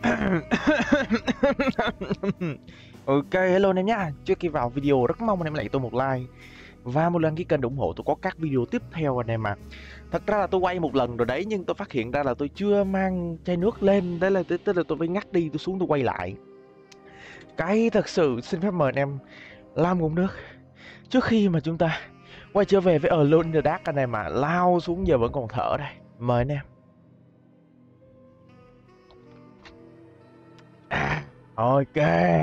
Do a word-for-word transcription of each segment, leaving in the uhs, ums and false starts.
Ok, hello anh em nhá. Trước khi vào video rất mong anh em lại tôi một like và một lần ký kênh để ủng hộ tôi có các video tiếp theo anh em ạ. Thật ra là tôi quay một lần rồi đấy, nhưng tôi phát hiện ra là tôi chưa mang chai nước lên, đấy là tức là tôi phải ngắt đi, tôi xuống tôi quay lại. Cái thật sự xin phép mời anh em làm ngụm nước trước khi mà chúng ta quay trở về với Alone in the Dark anh em ạ. Lao xuống giờ vẫn còn thở đây. Mời anh em. À, ok.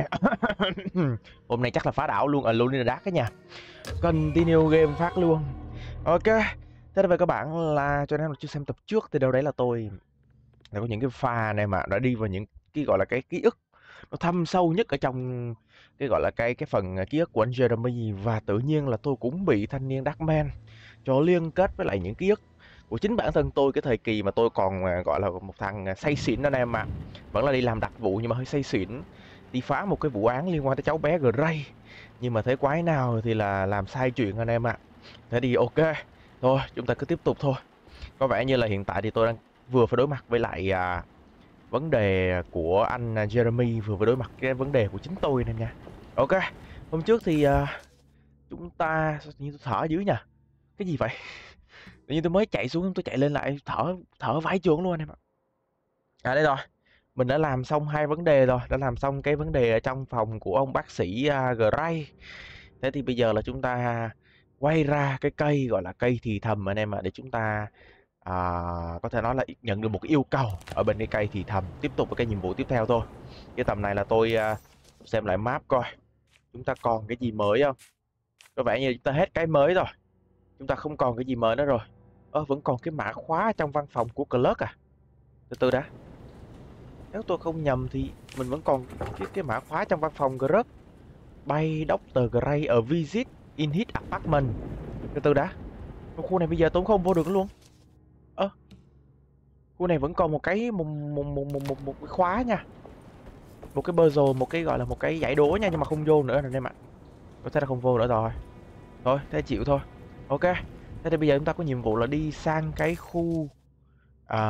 Hôm nay chắc là phá đảo luôn Alone in the Dark cái nha. Continue game phát luôn. Ok. Thế về các bạn là cho nên là chưa xem tập trước thì đâu đấy là tôi đã có những cái pha này mà đã đi vào những cái gọi là cái ký ức nó thâm sâu nhất ở trong cái gọi là cái cái phần ký ức của anh Jeremy, và tự nhiên là tôi cũng bị thanh niên Darkman cho liên kết với lại những ký ức của chính bản thân tôi, cái thời kỳ mà tôi còn gọi là một thằng say xỉn anh em ạ. Vẫn là đi làm đặc vụ nhưng mà hơi say xỉn, đi phá một cái vụ án liên quan tới cháu bé Gray, nhưng mà thế quái nào thì là làm sai chuyện anh em ạ. Thế thì ok, thôi chúng ta cứ tiếp tục thôi. Có vẻ như là hiện tại thì tôi đang vừa phải đối mặt với lại à, vấn đề của anh Jeremy, vừa phải đối mặt cái vấn đề của chính tôi nên nha. Ok, hôm trước thì à, chúng ta sao tự nhiên tôi thở dữ nhỉ? Cái gì vậy? Tự nhiên tôi mới chạy xuống tôi chạy lên lại thở thở vãi chưởng luôn anh em ạ. À đây rồi, mình đã làm xong hai vấn đề rồi, đã làm xong cái vấn đề ở trong phòng của ông bác sĩ à, Gray. Thế thì bây giờ là chúng ta quay ra cái cây gọi là cây thì thầm anh em ạ, để chúng ta à, có thể nói là nhận được một cái yêu cầu ở bên cái cây thì thầm, tiếp tục với cái nhiệm vụ tiếp theo thôi. Cái tầm này là tôi à, xem lại map coi chúng ta còn cái gì mới không. Có vẻ như chúng ta hết cái mới rồi, chúng ta không còn cái gì mới nữa rồi. Ơ vẫn còn cái mã khóa trong văn phòng của Clerk à? Từ từ đã, nếu tôi không nhầm thì mình vẫn còn cái cái mã khóa trong văn phòng Clerk. Bay doctor Gray ở visit in his apartment. Từ từ đã, khu này bây giờ tôi cũng không vô được luôn. Ơ, khu này vẫn còn một cái một một một một một, một cái khóa nha, một cái puzzle, một cái gọi là một cái giải đố nha, nhưng mà không vô nữa rồi em ạ. Có thể là không vô nữa rồi. Thôi, thế chịu thôi. Ok. Thế thì bây giờ chúng ta có nhiệm vụ là đi sang cái khu à,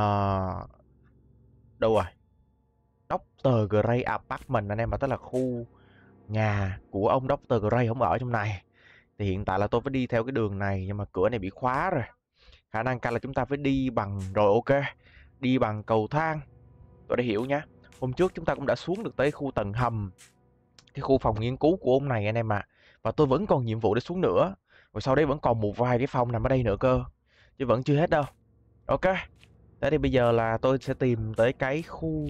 đâu rồi? doctor Gray apartment anh em, mà tức là khu nhà của ông doctor Gray không ở trong này. Thì hiện tại là tôi phải đi theo cái đường này nhưng mà cửa này bị khóa rồi. Khả năng cao là chúng ta phải đi bằng rồi ok. Đi bằng cầu thang. Tôi đã hiểu nhá. Hôm trước chúng ta cũng đã xuống được tới khu tầng hầm, cái khu phòng nghiên cứu của ông này anh em ạ. À. Và tôi vẫn còn nhiệm vụ để xuống nữa. Rồi sau đấy vẫn còn một vài cái phòng nằm ở đây nữa cơ. Chứ vẫn chưa hết đâu. Ok. Thế thì bây giờ là tôi sẽ tìm tới cái khu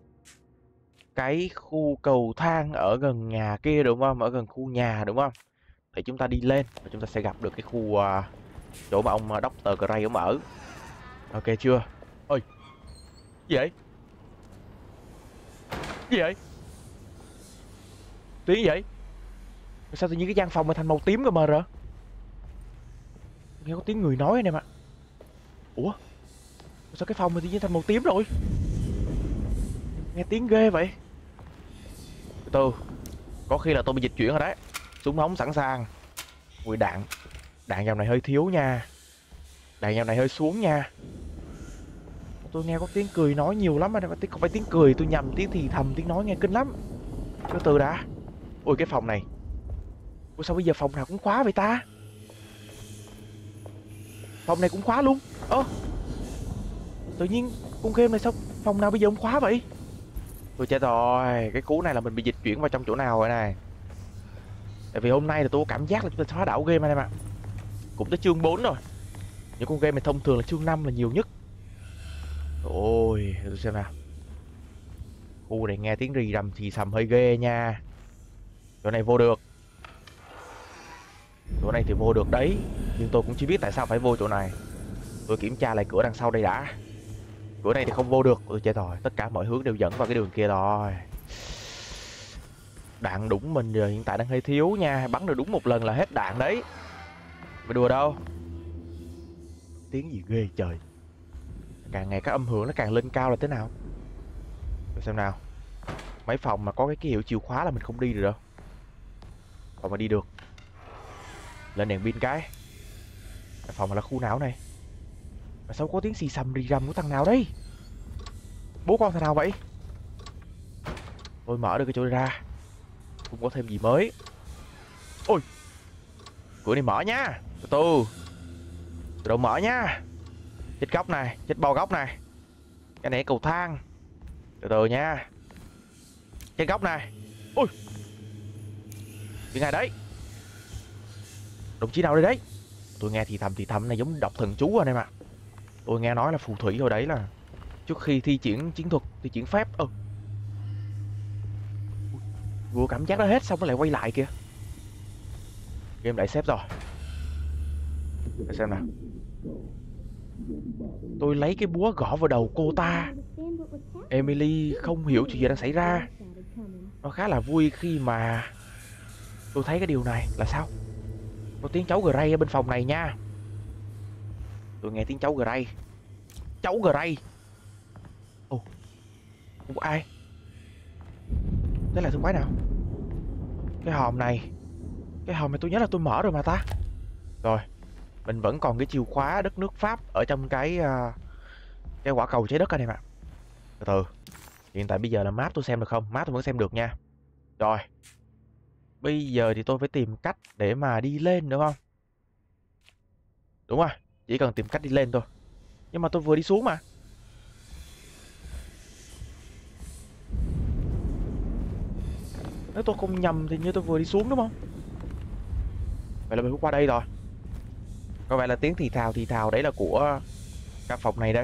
cái khu cầu thang ở gần nhà kia đúng không? Ở gần khu nhà đúng không? Để chúng ta đi lên và chúng ta sẽ gặp được cái khu uh, chỗ mà ông uh, doctor Gray ông ở. Ok chưa? Ôi, gì vậy? Gì vậy? Tiếng gì vậy? Sao tự nhiên cái gian phòng mà thành màu tím cơ mờ rồi? Nghe có tiếng người nói anh em ạ. Ủa? Sao cái phòng mà tự nhiên thành màu tím rồi? Nghe tiếng ghê vậy. Từ từ, có khi là tôi bị dịch chuyển rồi đấy. Súng ống sẵn sàng. Ui đạn, đạn dòng này hơi thiếu nha. Đạn dòng này hơi xuống nha. Tôi nghe có tiếng cười nói nhiều lắm anh em. Không phải tiếng cười, tôi nhầm tiếng thì thầm, tiếng nói nghe kinh lắm. Từ từ đã. Ui cái phòng này. Ủa sao bây giờ phòng nào cũng khóa vậy ta? Phòng này cũng khóa luôn. Ơ, tự nhiên con game này sao phòng nào bây giờ cũng khóa vậy? Tôi chết rồi. Cái cú này là mình bị dịch chuyển vào trong chỗ nào rồi này. Tại vì hôm nay là tôi có cảm giác là chúng ta phá đảo game anh em ạ. Cũng tới chương bốn rồi. Những con game này thông thường là chương năm là nhiều nhất. Ôi, tôi xem nào. Khu này nghe tiếng rì rầm thì sầm hơi ghê nha. Chỗ này vô được. Chỗ này thì vô được đấy. Nhưng tôi cũng chưa biết tại sao phải vô chỗ này. Tôi kiểm tra lại cửa đằng sau đây đã. Cửa này thì không vô được. Ôi chết rồi, tất cả mọi hướng đều dẫn vào cái đường kia rồi. Đạn đủng mình giờ hiện tại đang hơi thiếu nha. Bắn được đúng một lần là hết đạn đấy. Mày đùa đâu. Tiếng gì ghê trời. Càng ngày các âm hưởng nó càng lên cao là thế nào. Để xem nào. Mấy phòng mà có cái ký hiệu chìa khóa là mình không đi được đâu. Phòng mà đi được. Lên đèn pin cái. Cái phòng mà là khu nào này? Mà sao có tiếng xì xầm rì rầm của thằng nào đấy? Bố con thằng nào vậy? Tôi mở được cái chỗ này ra, không có thêm gì mới. Ôi, cửa này mở nha. Từ từ, từ đầu mở nha. Chết góc này, chết bao góc này. Cái này cầu thang. Từ từ nha. Chết góc này. Ui, cái này đấy. Đồng chí nào đây đấy? Tôi nghe thì thầm thì thầm này giống đọc thần chú anh em ạ. Tôi nghe nói là phù thủy hồi đấy là trước khi thi triển chiến thuật, thi triển phép. Ừ, vừa cảm giác đó hết xong nó lại quay lại kìa. Game lại xếp rồi. Để xem nào. Tôi lấy cái búa gõ vào đầu cô ta. Emily không hiểu chuyện gì đang xảy ra. Nó khá là vui khi mà tôi thấy cái điều này. Là sao? Có tiếng cháu Gray ở bên phòng này nha. Tôi nghe tiếng cháu Gray. Cháu Gray. Ồ, không có ai. Thế là thứ quái nào? Cái hòm này. Cái hòm này tôi nhớ là tôi mở rồi mà ta. Rồi, mình vẫn còn cái chìa khóa đất nước Pháp ở trong cái uh, cái quả cầu trái đất này mà. Từ từ. Hiện tại bây giờ là map tôi xem được không? Map tôi vẫn xem được nha. Rồi. Bây giờ thì tôi phải tìm cách để mà đi lên đúng không? Đúng rồi, chỉ cần tìm cách đi lên thôi. Nhưng mà tôi vừa đi xuống mà. Nếu tôi không nhầm thì như tôi vừa đi xuống đúng không? Vậy là mình bước qua đây rồi. Có vẻ là tiếng thì thào thì thào đấy là của căn phòng này đây.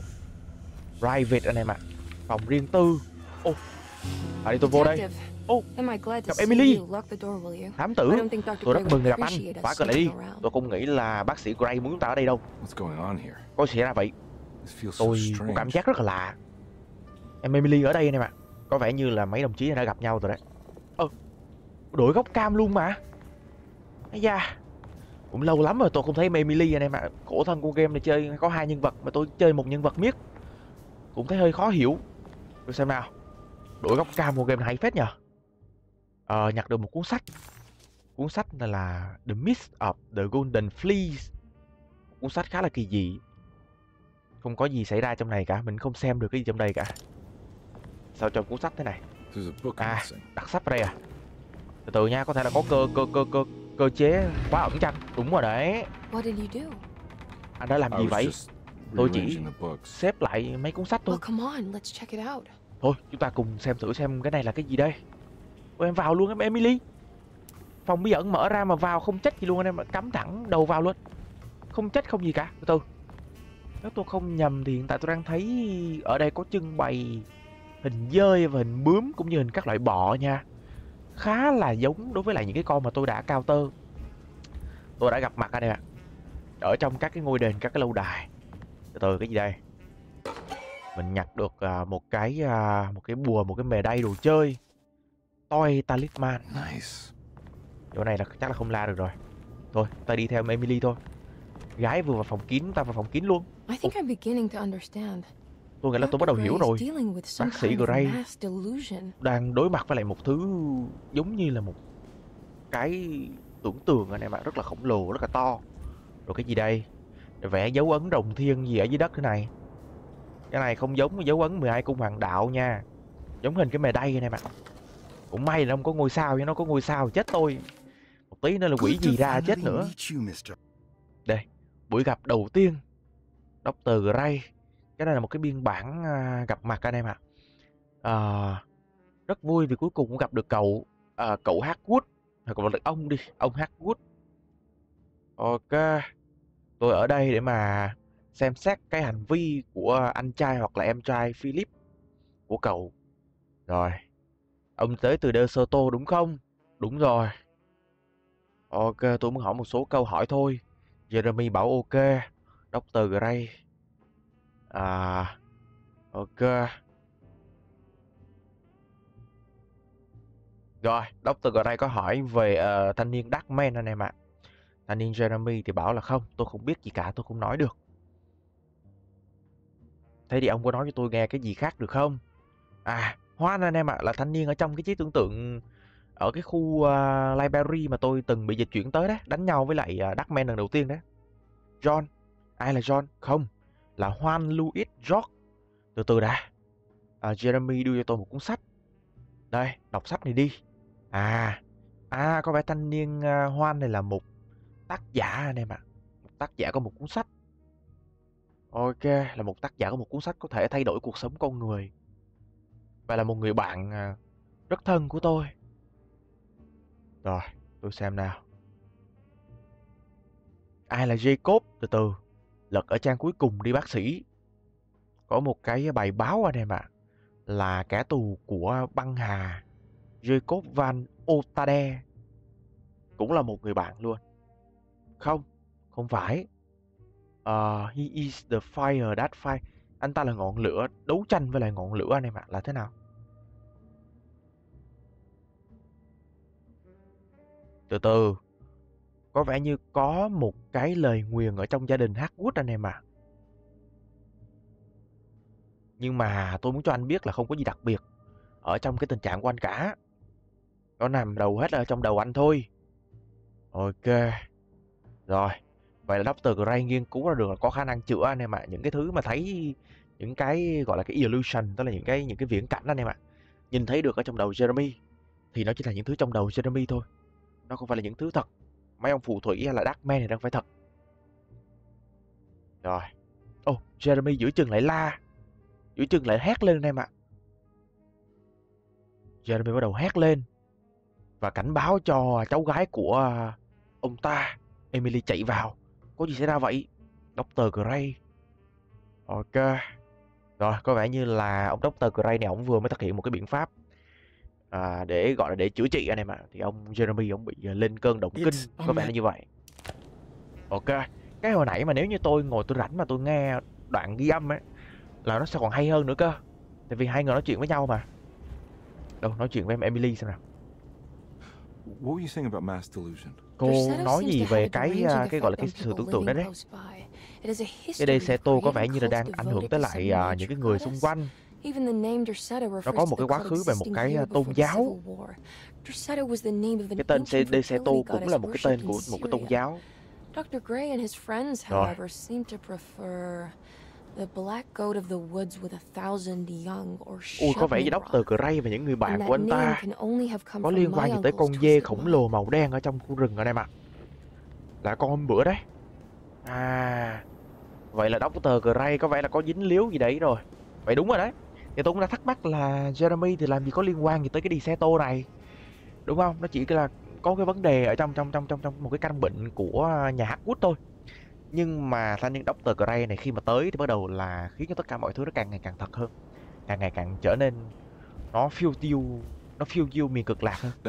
Private anh em ạ. Phòng riêng tư. Ô, à, đi tôi vô đây. Ô, gặp Emily. Thám tử, tôi rất mừng gặp anh. Khóa cửa lại đi. Tôi không nghĩ là bác sĩ Gray muốn chúng ta ở đây đâu. Có xảy ra vậy? Tôi có cảm giác rất là lạ. Em Emily ở đây anh em ạ. Có vẻ như là mấy đồng chí đã gặp nhau rồi đấy. Ơ, đổi góc cam luôn mà. Ây da, cũng lâu lắm rồi tôi không thấy em Emily anh em ạ. Khổ thân của game này chơi có hai nhân vật mà tôi chơi một nhân vật miết. Cũng thấy hơi khó hiểu. Rồi xem nào. Đổi góc cam của game này hay phết nhờ. Ờ, nhặt được một cuốn sách. Cuốn sách này là The Myth of the Golden Fleece. Cuốn sách khá là kỳ dị. Không có gì xảy ra trong này cả. Mình không xem được cái gì trong đây cả. Sao trong cuốn sách thế này? À, đặt sách vào đây à? Từ từ nha, có thể là có cơ cơ cơ cơ cơ chế khóa ẩn chăng? Đúng rồi đấy. Anh đã làm gì vậy? Tôi chỉ xếp lại mấy cuốn sách thôi. Thôi, chúng ta cùng xem thử xem cái này là cái gì đây. Ôi, em vào luôn em Emily. Phòng bí ẩn mở ra mà vào không chết gì luôn anh em, cắm thẳng đầu vào luôn. Không chết không gì cả. Từ từ. Nếu tôi không nhầm thì hiện tại tôi đang thấy ở đây có trưng bày hình dơi và hình bướm cũng như hình các loại bọ nha. Khá là giống đối với lại những cái con mà tôi đã cao tơ. Tôi đã gặp mặt ở đây ạ. Ở trong các cái ngôi đền, các cái lâu đài. Từ từ, cái gì đây? Mình nhặt được uh, một cái uh, một cái bùa, một cái mề đay đồ chơi. Toy Talisman. Nice. Chỗ này là chắc là không la được rồi. Thôi, ta đi theo Emily thôi. Gái vừa vào phòng kín, ta vào phòng kín luôn. I think I'm beginning to understand. Tôi nghĩ là tôi bắt đầu hiểu rồi. Bác sĩ Gray đang đối mặt với lại một thứ giống như là một cái tưởng tượng anh em ạ, rất là khổng lồ, rất là to. Rồi cái gì đây? Vẽ dấu ấn rồng thiên gì ở dưới đất thế này. Cái này không giống dấu ấn mười hai cung hoàng đạo nha. Giống hình cái mề đay anh em ạ. Cũng may là không có ngôi sao, chứ nó có ngôi sao chết tôi. Một tí nữa là quỷ gì ra chết nữa. Đây, buổi gặp đầu tiên doctor Gray. Cái này là một cái biên bản uh, gặp mặt anh em ạ. À, rất vui vì cuối cùng cũng gặp được cậu uh, cậu Hardwood, hoặc là ông đi, ông Hardwood. Ok, tôi ở đây để mà xem xét cái hành vi của anh trai hoặc là em trai Philip của cậu. Rồi, ông tới từ De Soto đúng không? Đúng rồi. Ok, tôi muốn hỏi một số câu hỏi thôi. Jeremy bảo ok. doctor Gray. À, ok. Rồi, doctor Gray có hỏi về uh, thanh niên Darkman anh em ạ. Thanh niên Jeremy thì bảo là không, tôi không biết gì cả, tôi không nói được. Thế thì ông có nói cho tôi nghe cái gì khác được không? À, Hoan anh em ạ, là thanh niên ở trong cái trí tưởng tượng ở cái khu uh, library mà tôi từng bị dịch chuyển tới đấy, đánh nhau với lại uh, Darkman lần đầu tiên đấy. John, ai là John? Không, là Juan Louis George. Từ từ đã. À, Jeremy đưa cho tôi một cuốn sách. Đây, đọc sách này đi. À, à có vẻ thanh niên à, Hoan này là một tác giả anh em ạ. Một tác giả có một cuốn sách. Ok, là một tác giả có một cuốn sách có thể thay đổi cuộc sống con người. Và là một người bạn à, rất thân của tôi. Rồi, tôi xem nào. Ai là Jacob? Từ từ. Lật ở trang cuối cùng đi bác sĩ. Có một cái bài báo anh em ạ. Là kẻ tù của băng hà Jacob Van Otade. Cũng là một người bạn luôn. Không, không phải. Ờ, he is the fire that fight. Anh ta là ngọn lửa, đấu tranh với lại ngọn lửa anh em ạ. Là thế nào? Từ từ. Có vẻ như có một cái lời nguyền ở trong gia đình Hardwood anh em ạ. Nhưng mà tôi muốn cho anh biết là không có gì đặc biệt ở trong cái tình trạng của anh cả. Nó nằm đầu hết ở trong đầu anh thôi. Ok. Rồi. Vậy là doctor Gray nghiên cứu ra được là có khả năng chữa anh em ạ. Những cái thứ mà thấy, những cái gọi là cái illusion, tức là những cái những cái viễn cảnh anh em ạ, nhìn thấy được ở trong đầu Jeremy, thì nó chỉ là những thứ trong đầu Jeremy thôi. Nó không phải là những thứ thật. Mấy ông phù thủy hay là Darkman thì đang phải thật. Rồi. Ồ, oh, Jeremy giữa chừng lại la, giữa chừng lại hét lên anh em ạ. Jeremy bắt đầu hét lên và cảnh báo cho cháu gái của ông ta, Emily, chạy vào. Có gì xảy ra vậy? doctor Gray. Ok. Rồi, có vẻ như là ông doctor Gray này ông vừa mới thực hiện một cái biện pháp à, để gọi là để chữa trị anh em ạ. Thì ông Jeremy ông bị lên cơn động kinh, có vẻ là như vậy. Ok. Cái hồi nãy mà nếu như tôi ngồi tôi rảnh mà tôi nghe đoạn ghi âm ấy là nó sẽ còn hay hơn nữa cơ. Tại vì hai người nói chuyện với nhau mà. Đâu, nói chuyện với em Emily xem nào. What were you saying about mass delusion? Cô nói gì về cái cái gọi là cái sự tưởng tượng đó đấy? Cái Deseto có vẻ như là đang ảnh hưởng tới lại uh, những cái người xung quanh. Nó có một cái quá khứ về một cái uh, tôn giáo. Cái tên Deseto cũng là một cái tên của một cái tôn giáo. doctor Gray and his friends, however, seem to prefer the black goat of the woods with a thousand young or Ui, có vẻ như doctor Gray và những người bạn của anh ta có liên quan gì tới con dê khổng lồ màu đen ở trong khu rừng ở đây mà. Là con hôm bữa đấy. À, vậy là doctor Gray có vẻ là có dính líu gì đấy rồi. Vậy đúng rồi đấy. Thì tôi cũng đã thắc mắc là Jeremy thì làm gì có liên quan gì tới cái Deseto này, đúng không? Nó chỉ là có cái vấn đề ở trong trong trong trong trong một cái căn bệnh của nhà Hardwood thôi. Nhưng mà thanh niên doctor Gray này khi mà tới thì bắt đầu là khiến cho tất cả mọi thứ nó càng ngày càng thật hơn, càng ngày càng trở nên nó phiêu diêu, nó phiêu diêu miền cực lạc hơn.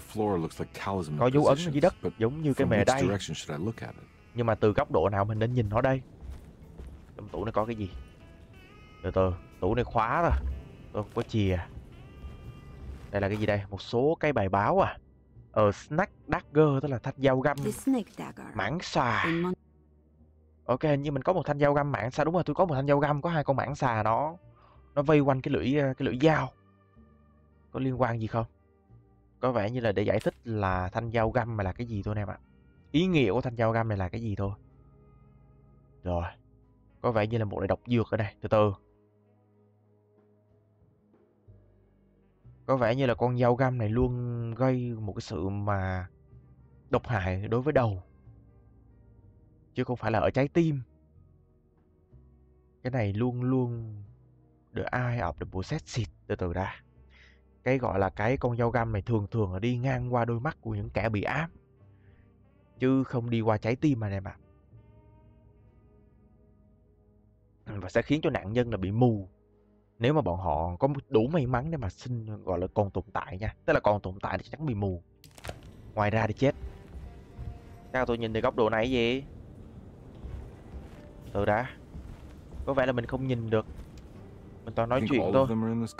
Có dấu ấn ở dưới đất giống như cái mề đay. Nhưng mà từ góc độ nào mình nên nhìn nó đây? Trong tủ này có cái gì? Từ từ, tủ này khóa rồi, tôi không có chìa. Đây là cái gì đây? Một số cái bài báo à? Ờ, Snake Dagger, tức là thanh dao găm mãng xà. Ok, như mình có một thanh dao găm mãng xà. Đúng rồi, tôi có một thanh dao găm, có hai con mãng xà nó nó vây quanh cái lưỡi cái lưỡi dao. Có liên quan gì không? Có vẻ như là để giải thích là thanh dao găm mà là cái gì thôi em ạ. Ý nghĩa của thanh dao găm này là cái gì thôi. Rồi, có vẻ như là một loại độc dược ở đây. Từ từ. Có vẻ như là con dao găm này luôn gây một cái sự mà độc hại đối với đầu, chứ không phải là ở trái tim. Cái này luôn luôn the eye of the possessed. Từ từ đã. Cái gọi là cái con dao găm này thường thường là đi ngang qua đôi mắt của những kẻ bị ám, chứ không đi qua trái tim mà em ạ. Và sẽ khiến cho nạn nhân là bị mù nếu mà bọn họ có đủ may mắn để mà sinh gọi là còn tồn tại nha. Tức là còn tồn tại thì chắc chắn bị mù. Ngoài ra thì chết. Sao tôi nhìn từ góc độ này gì? Từ đã. Có vẻ là mình không nhìn được. Mình toàn nói chuyện thôi.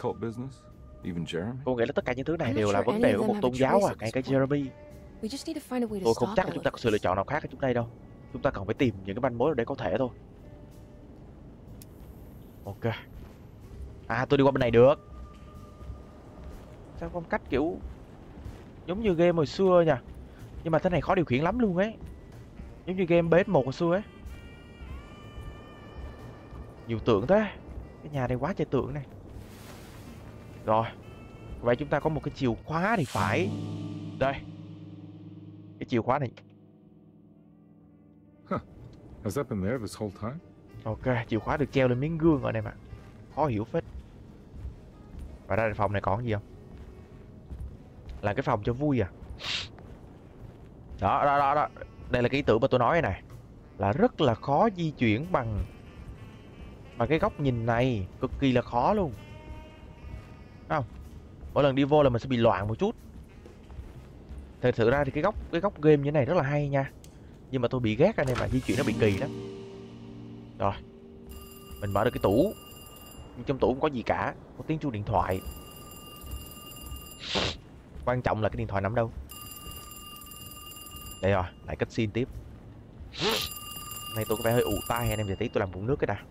Cô nghĩ là tất cả những thứ này đều là vấn đề của một tôn giáo à, ngay cả Jeremy. Tôi không chắc là chúng ta có sự lựa chọn nào khác ở chúng đây đâu. Chúng ta cần phải tìm những cái manh mối để có thể thôi. Ok. À, tôi đi qua bên này được. Sao phong cách kiểu giống như game hồi xưa nha. Nhưng mà thế này khó điều khiển lắm luôn ấy. Giống như game pê ét một hồi xưa ấy. Nhiều tượng thế. Cái nhà này quá trời tượng này. Rồi. Vậy chúng ta có một cái chìa khóa thì phải. Đây. Cái chìa khóa này. Huh. Has that been there this whole time? Ok, chìa khóa được treo lên miếng gương rồi đây mà. Khó hiểu phết. Và ra phòng này còn gì không? Là cái phòng cho vui à? Đó, đó, đó, đó. Đây là cái ý tưởng mà tôi nói này. Là rất là khó di chuyển bằng bằng cái góc nhìn này. Cực kỳ là khó luôn. Thấy không? Mỗi lần đi vô là mình sẽ bị loạn một chút. Thật sự ra thì cái góc cái góc game như thế này rất là hay nha. Nhưng mà tôi bị ghét anh em mà di chuyển nó bị kỳ lắm. Rồi. Mình mở được cái tủ. Nhưng trong tủ không có gì cả. Có tiếng chuông điện thoại. Quan trọng là cái điện thoại nằm đâu. Đây rồi, lại cách xin tiếp. Này tôi có vẻ hơi ù tai anh em, giờ tí tôi làm bụng nước cái đã.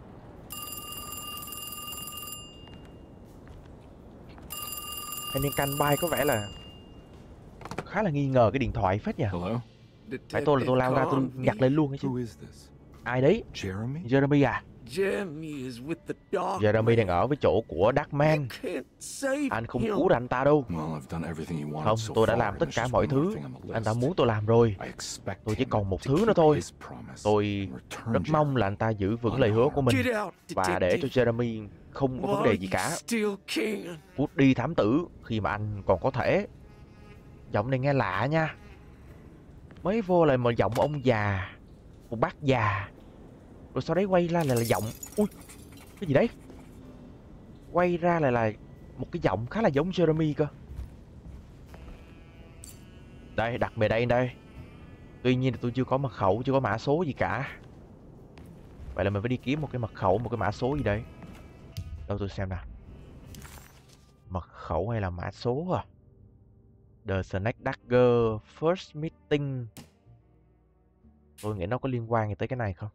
Anh em canh bay có vẻ là khá là nghi ngờ cái điện thoại phết nhỉ. Hello? Phải tôi là tôi lao ra tôi nhặt lên luôn ấy chứ. Who is this? Ai đấy? Jeremy? Jeremy à? Jeremy is with the dark. Jeremy đang ở với chỗ của Darkman. You can't save Anh không him. cứu được anh ta đâu. Well, I've done everything you wanted Không, so tôi đã far, làm and tất there's cả just mọi one more thứ thing on the anh ta list. muốn tôi làm rồi. I expect Tôi chỉ him còn một to thứ keep nữa thôi. his promise Tôi and return rất mong Jeremy. là anh ta giữ vững lời hứa của mình Get out, và để cho detective. Jeremy không có vấn đề While gì you cả. still can. Cút đi thám tử khi mà anh còn có thể. Giọng này nghe lạ nha. Mới vô là một giọng ông già, một bác già. Rồi sau đấy quay ra lại là giọng. Ui, cái gì đấy? Quay ra lại là một cái giọng khá là giống Jeremy cơ. Đây, đặt về đây đây. Tuy nhiên thì tôi chưa có mật khẩu, chưa có mã số gì cả. Vậy là mình phải đi kiếm một cái mật khẩu, một cái mã số gì đấy. Đâu tôi xem nào. Mật khẩu hay là mã số à? The Snake Dagger First Meeting. Tôi nghĩ nó có liên quan gì tới cái này không?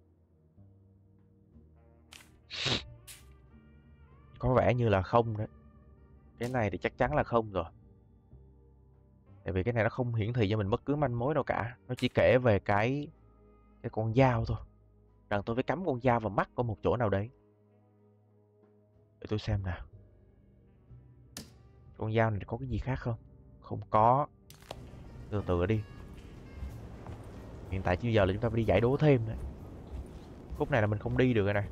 Có vẻ như là không đấy. Cái này thì chắc chắn là không rồi. Tại vì cái này nó không hiển thị cho mình bất cứ manh mối đâu cả. Nó chỉ kể về cái cái con dao thôi. Rằng tôi phải cắm con dao vào mắt của một chỗ nào đấy. Để tôi xem nào. Con dao này có cái gì khác không? Không có. Từ từ đi. Hiện tại bây giờ là chúng ta phải đi giải đố thêm đấy. Khúc này là mình không đi được rồi này.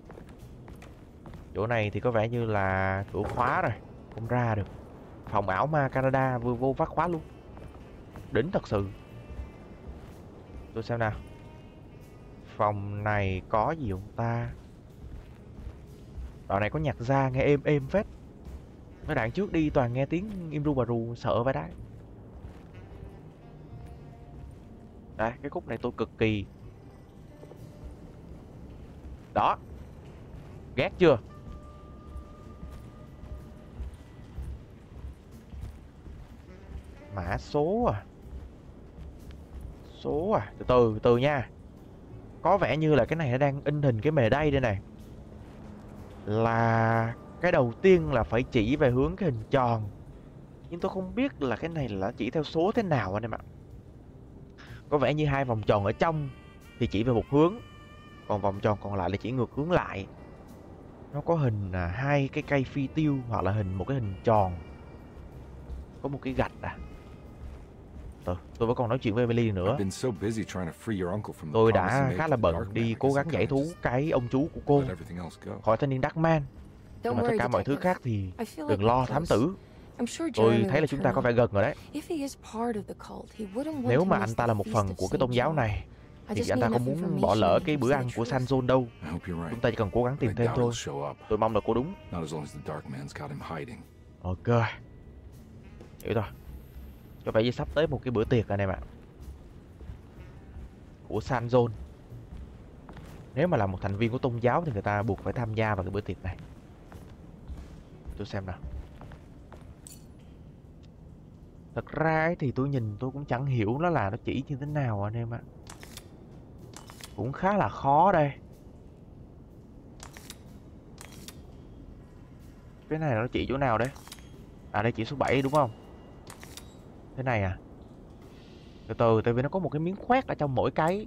Chỗ này thì có vẻ như là cửa khóa rồi. Không ra được. Phòng ảo ma Canada vừa vô phát khóa luôn. Đỉnh thật sự. Tôi xem nào. Phòng này có gì không ta? Đoạn này có nhạc ra nghe êm êm phết. Mấy đoạn trước đi toàn nghe tiếng im ru bà ru sợ vậy đấy. Đây, cái khúc này tôi cực kỳ. Đó. Ghét chưa? Mã số à? Số à? Từ từ, từ nha. Có vẻ như là cái này nó đang in hình cái mề đây đây này. Là cái đầu tiên là phải chỉ về hướng cái hình tròn. Nhưng tôi không biết là cái này là chỉ theo số thế nào anh em ạ. Có vẻ như hai vòng tròn ở trong thì chỉ về một hướng. Còn vòng tròn còn lại là chỉ ngược hướng lại. Nó có hình là hai cái cây phi tiêu hoặc là hình một cái hình tròn. Có một cái gạch à. Tôi, tôi vẫn còn nói chuyện với Emily nữa. Tôi đã khá là bận đi cố gắng giải thú cái ông chú của cô khỏi thanh niên Darkman. Nhưng mà tất cả mọi thứ khác thì đừng lo thám tử. Tôi thấy là chúng ta có vẻ gần rồi đấy. Nếu mà anh ta là một phần của cái tôn giáo này thì anh ta không muốn bỏ lỡ cái bữa ăn của San Zone đâu. Chúng ta chỉ cần cố gắng tìm thêm thôi. Tôi mong là cô đúng. Ok. Hiểu rồi. Có vẻ như sắp tới một cái bữa tiệc anh em ạ. Của San Zone. Nếu mà là một thành viên của tôn giáo thì người ta buộc phải tham gia vào cái bữa tiệc này. Tôi xem nào. Thật ra ấy thì tôi nhìn tôi cũng chẳng hiểu nó là nó chỉ như thế nào anh em ạ. Cũng khá là khó đây. Cái này nó chỉ chỗ nào đấy? À đây chỉ số bảy đúng không? Thế này à? Từ từ, tại vì nó có một cái miếng khoét ở trong mỗi cái.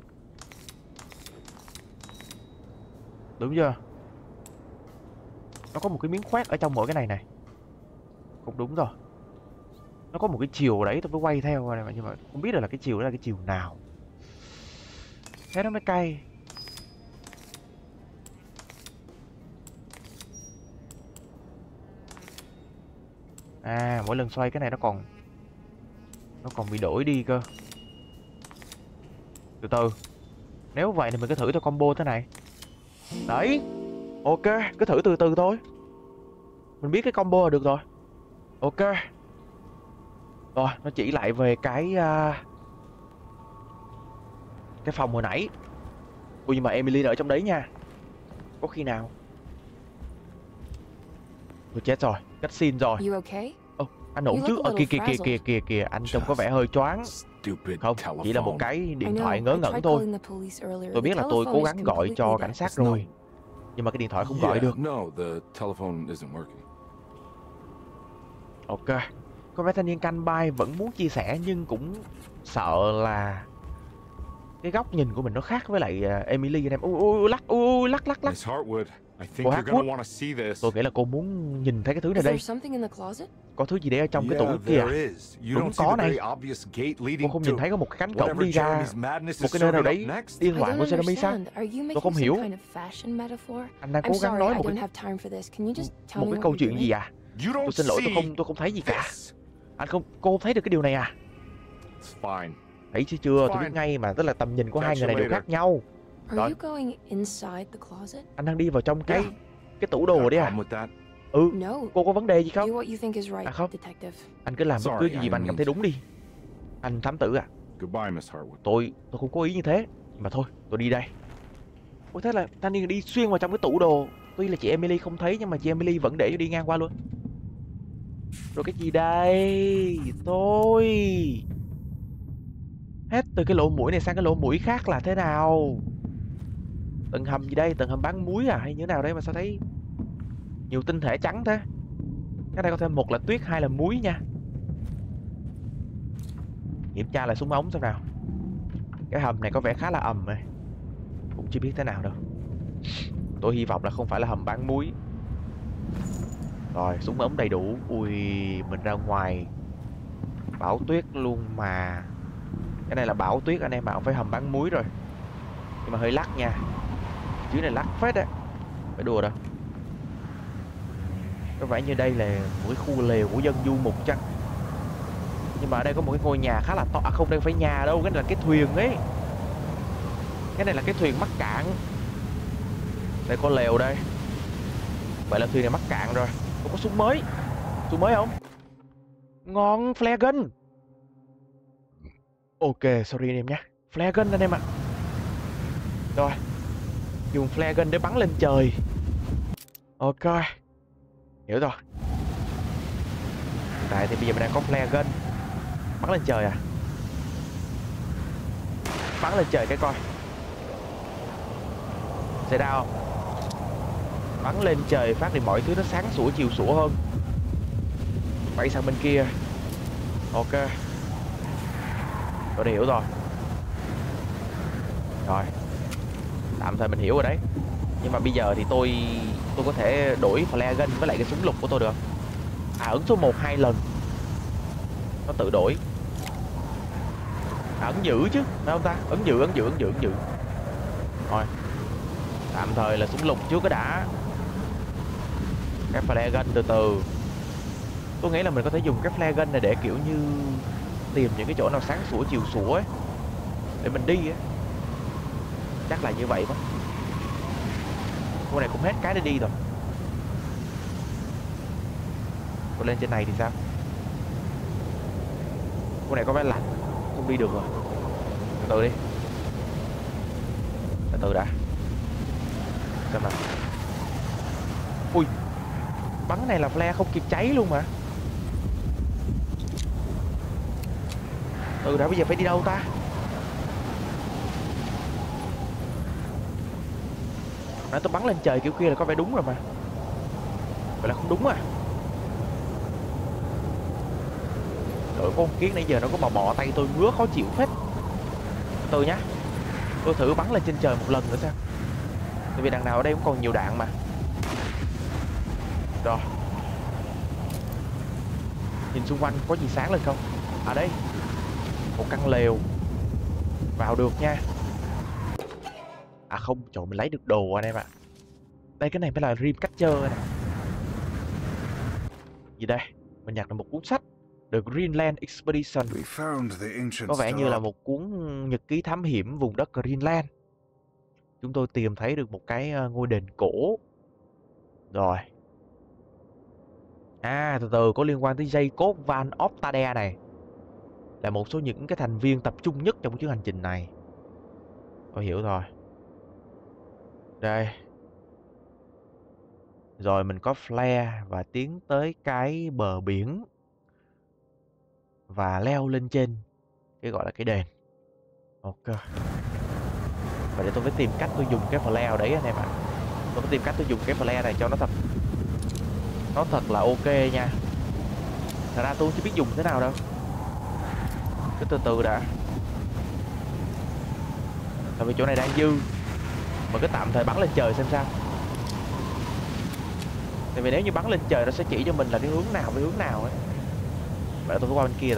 Đúng chưa? Nó có một cái miếng khoét ở trong mỗi cái này này. Không đúng rồi. Nó có một cái chiều đấy tôi mới quay theo này mà, nhưng mà không biết được là cái chiều đó là cái chiều nào. Thế nó mới cay. À, mỗi lần xoay cái này nó còn nó còn bị đổi đi cơ. Từ từ. Nếu vậy thì mình cứ thử theo combo thế này. Đấy. Ok, cứ thử từ từ thôi. Mình biết cái combo là được rồi. Ok. Rồi, nó chỉ lại về cái uh, cái phòng hồi nãy. Ui, nhưng mà Emily ở trong đấy nha. Có khi nào tôi chết rồi, cách xin rồi. You okay? Ô, anh ổn chứ? Ờ, kìa kìa kìa kìa kìa kìa, anh trông có vẻ hơi choáng. Không, chỉ là một cái điện thoại ngớ ngẩn thôi. Tôi biết là tôi cố gắng gọi cho cảnh sát rồi, nhưng mà cái điện thoại không gọi được. Ok. Có vẻ thanh niên canh bai vẫn muốn chia sẻ nhưng cũng sợ là cái góc nhìn của mình nó khác với lại uh, Emily anh em. Ui ui lắc ui lắc lắc lắc. Cô Hartwood, tôi nghĩ là cô muốn nhìn thấy cái thứ này đây. Có thứ gì đấy ở trong cái tủ kia à? Đúng có này. Cô không nhìn thấy có một cái cánh cổng đi ra một cái nơi nào đấy điên loạn của Jeremy sao? Tôi không hiểu. Anh đang cố gắng nói một cái một cái câu chuyện gì à? Tôi xin lỗi, tôi không tôi không thấy gì cả. Anh không, cô không thấy được cái điều này à? Thấy chứ chưa, tôi biết ngay mà, tức là tầm nhìn của hai người này đều khác nhau. Rồi. Anh đang đi vào trong cái cái tủ đồ đấy à? Ừ, cô có vấn đề gì không? À không, anh cứ làm bất cứ gì mà anh cảm thấy đúng đi. Anh thám tử à? Tôi, tôi không có ý như thế. Mà thôi, tôi đi đây. Ủa thế là thanh niên đi xuyên vào trong cái tủ đồ. Tuy là chị Emily không thấy nhưng mà chị Emily vẫn để cho đi ngang qua luôn. Rồi cái gì đây? Tôi hết từ cái lỗ mũi này sang cái lỗ mũi khác là thế nào? Tầng hầm gì đây? Tầng hầm bán muối à? Hay như thế nào đấy mà sao thấy nhiều tinh thể trắng thế? Cái này có thêm một là tuyết, hai là muối nha. Kiểm tra lại súng ống xem nào. Cái hầm này có vẻ khá là ầm này. Cũng chưa biết thế nào đâu. Tôi hy vọng là không phải là hầm bán muối. Rồi, súng ống đầy đủ. Ui, mình ra ngoài bão tuyết luôn mà. Cái này là bão tuyết anh em ạ, không phải hầm bán muối rồi. Nhưng mà hơi lắc nha. Dưới này lắc phết á. Phải đùa đâu. Có vẻ như đây là một cái khu lều của dân du mục chắc. Nhưng mà ở đây có một cái ngôi nhà khá là to. À không, đây không phải nhà đâu, cái này là cái thuyền ấy. Cái này là cái thuyền mắc cạn. Đây có lều đây. Vậy là thuyền này mắc cạn rồi. Có, có súng mới. Súng mới không? Ngon, flare gun. Ok, sorry anh em nhé. Flare gun anh em ạ. Rồi. Dùng flare gun để bắn lên trời. Ok. Hiểu rồi. Hiện tại thì bây giờ mình đang có flare gun. Bắn lên trời à? Bắn lên trời cái coi. Sẽ đau không? Bắn lên trời phát thì mọi thứ nó sáng sủa chiều sủa hơn. Bay sang bên kia. Ok. Tôi đã hiểu rồi. Rồi. Tạm thời mình hiểu rồi đấy. Nhưng mà bây giờ thì tôi tôi có thể đổi flare gun với lại cái súng lục của tôi được. À, ấn số một hai lần nó tự đổi. À, ấn giữ chứ, phải không ta? Ấn giữ, ấn giữ, ấn giữ, ấn giữ. Rồi. Tạm thời là súng lục trước cái đã. Cái flare gun từ từ. Tôi nghĩ là mình có thể dùng cái flare gun này để kiểu như tìm những cái chỗ nào sáng sủa chiều sủa ấy, để mình đi á. Chắc là như vậy quá. Cô này cũng hết cái để đi rồi. Cô lên trên này thì sao? Cô này có vẻ lạnh, không đi được rồi. Từ từ đi. Từ từ đã. Xem nào. Ui, bắn này là flare không kịp cháy luôn mà. Ừ đã, bây giờ phải đi đâu ta? Nói tôi bắn lên trời kiểu kia là có vẻ đúng rồi mà. Vậy là không đúng à? Đội con kiến nãy giờ nó có mò mò tay tôi ngứa khó chịu phết. Từ từ nhá. Tôi thử bắn lên trên trời một lần nữa xem. Tại vì đằng nào ở đây cũng còn nhiều đạn mà. Rồi. Nhìn xung quanh có gì sáng lên không? À đây, một căn lều. Vào được nha. À không, trời, mình lấy được đồ anh em ạ. Đây, cái này mới là Dreamcatcher này. Gì đây? Mình nhặt được một cuốn sách The Greenland Expedition. We found the ancient Có vẻ như là star. một cuốn nhật ký thám hiểm vùng đất Greenland. Chúng tôi tìm thấy được một cái ờ, ngôi đền cổ. Rồi. À, từ từ, có liên quan tới Jacob Van Optade này. Là một số những cái thành viên tập trung nhất trong chuyến hành trình này. Tôi hiểu rồi. Đây. Rồi mình có flare và tiến tới cái bờ biển. Và leo lên trên cái gọi là cái đền. Ok. Và để tôi phải tìm cách tôi dùng cái flare đấy anh em ạ. Tôi phải tìm cách tôi dùng cái flare này cho nó thật Nó thật là ok nha. Thật ra tôi chưa biết dùng thế nào đâu. Cứ từ từ đã. Tại vì chỗ này đang dư. Mà cứ tạm thời bắn lên trời xem sao. Tại vì nếu như bắn lên trời nó sẽ chỉ cho mình là cái hướng nào với hướng nào ấy. Vậy tôi phải qua bên kia rồi.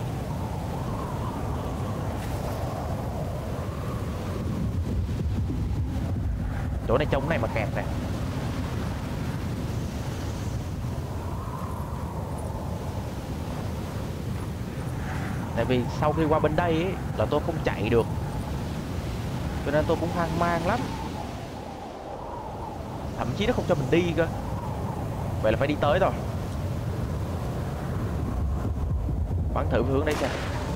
Chỗ này trông cái này mà kẹt nè. Tại vì sau khi qua bên đây ấy, là tôi không chạy được. Cho nên tôi cũng hoang mang lắm. Thậm chí nó không cho mình đi cơ. Vậy là phải đi tới rồi. Bắn thử hướng đấy xem.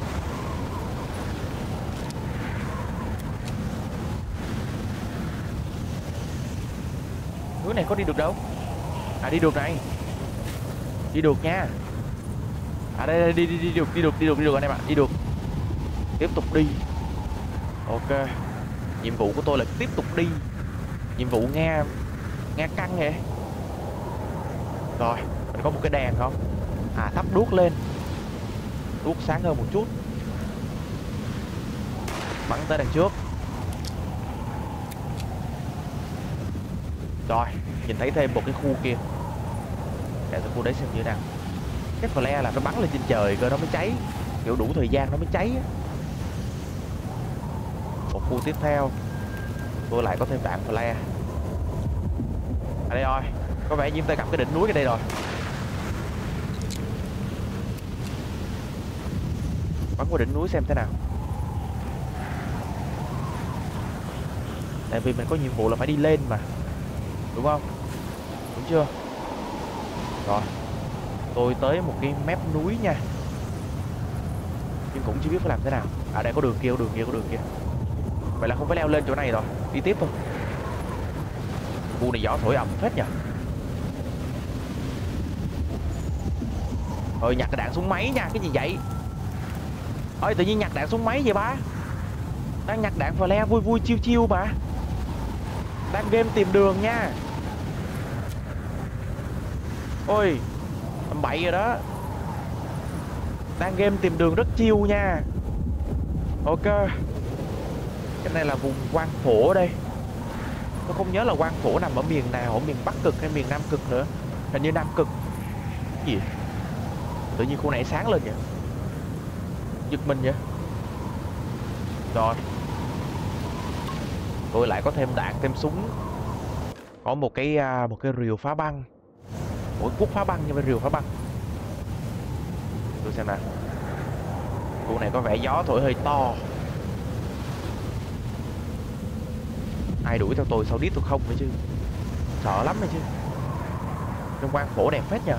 Hướng này có đi được đâu. À đi được này. Đi được nha. À đây, đây đi, đi đi được đi được đi được đi được anh em ạ, đi được. Tiếp tục đi. Ok. Nhiệm vụ của tôi là tiếp tục đi. Nhiệm vụ nghe nghe căng vậy. Rồi, mình có một cái đèn không? À thắp đuốc lên. Đuốc sáng hơn một chút. Bắn tới đằng trước. Rồi, nhìn thấy thêm một cái khu kia. Để tôi khu đấy xem như thế nào. Cái flare là nó bắn lên trên trời cơ nó mới cháy. Kiểu đủ thời gian nó mới cháy á. Một khu tiếp theo. Tôi lại có thêm đạn flare. À đây rồi. Có vẻ như ta gặp cái đỉnh núi ở đây rồi. Bắn qua đỉnh núi xem thế nào. Tại vì mình có nhiệm vụ là phải đi lên mà. Đúng không? Đúng chưa? Rồi. Tôi tới một cái mép núi nha. Nhưng cũng chưa biết phải làm thế nào. À đây có đường kia, có đường kia, có đường kia. Vậy là không phải leo lên chỗ này rồi. Đi tiếp thôi. Khu này gió thổi ẩm phết nhỉ. Rồi nhặt cái đạn súng máy nha. Cái gì vậy? Ôi tự nhiên nhặt đạn súng máy vậy ba. Đang nhặt đạn flare vui vui chiêu chiêu mà. Đang game tìm đường nha. Ôi tầm bậy rồi đó. Đang game tìm đường rất chiêu nha. Ok. Cái này là vùng quang phổ ở đây. Tôi không nhớ là quang phổ nằm ở miền nào. Ở miền Bắc Cực hay miền Nam Cực nữa. Hình như Nam Cực. Cái gì? Tự nhiên khu này sáng lên vậy. Giật mình vậy. Rồi. Tôi lại có thêm đạn, thêm súng. Có một cái một cái rìu phá băng. Một cái cuốc phá băng như cái rìu phá băng. Tôi xem nào. Khu này có vẻ gió thổi hơi to. Ai đuổi theo tôi sau đít tôi không nữa chứ. Sợ lắm rồi chứ. Trong quang phổ đẹp phết nhờ.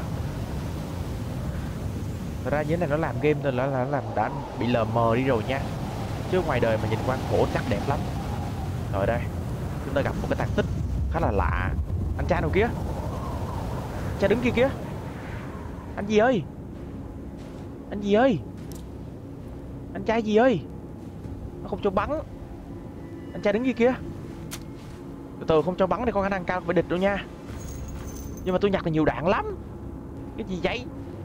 Thật ra như thế này nó làm game thôi là, là làm đã bị lờ mờ đi rồi nha. Chứ ngoài đời mà nhìn quang phổ chắc đẹp lắm. Rồi đây. Chúng ta gặp một cái tàn tích khá là lạ. Anh cha nào kia. Anh cha đứng kia kìa. Anh gì ơi. Anh gì ơi. Anh trai gì ơi. Nó không cho bắn. Anh trai đứng kia kìa. Từ từ không cho bắn thì có khả năng cao phải địch đâu nha. Nhưng mà tôi nhặt được nhiều đạn lắm. Cái gì vậy?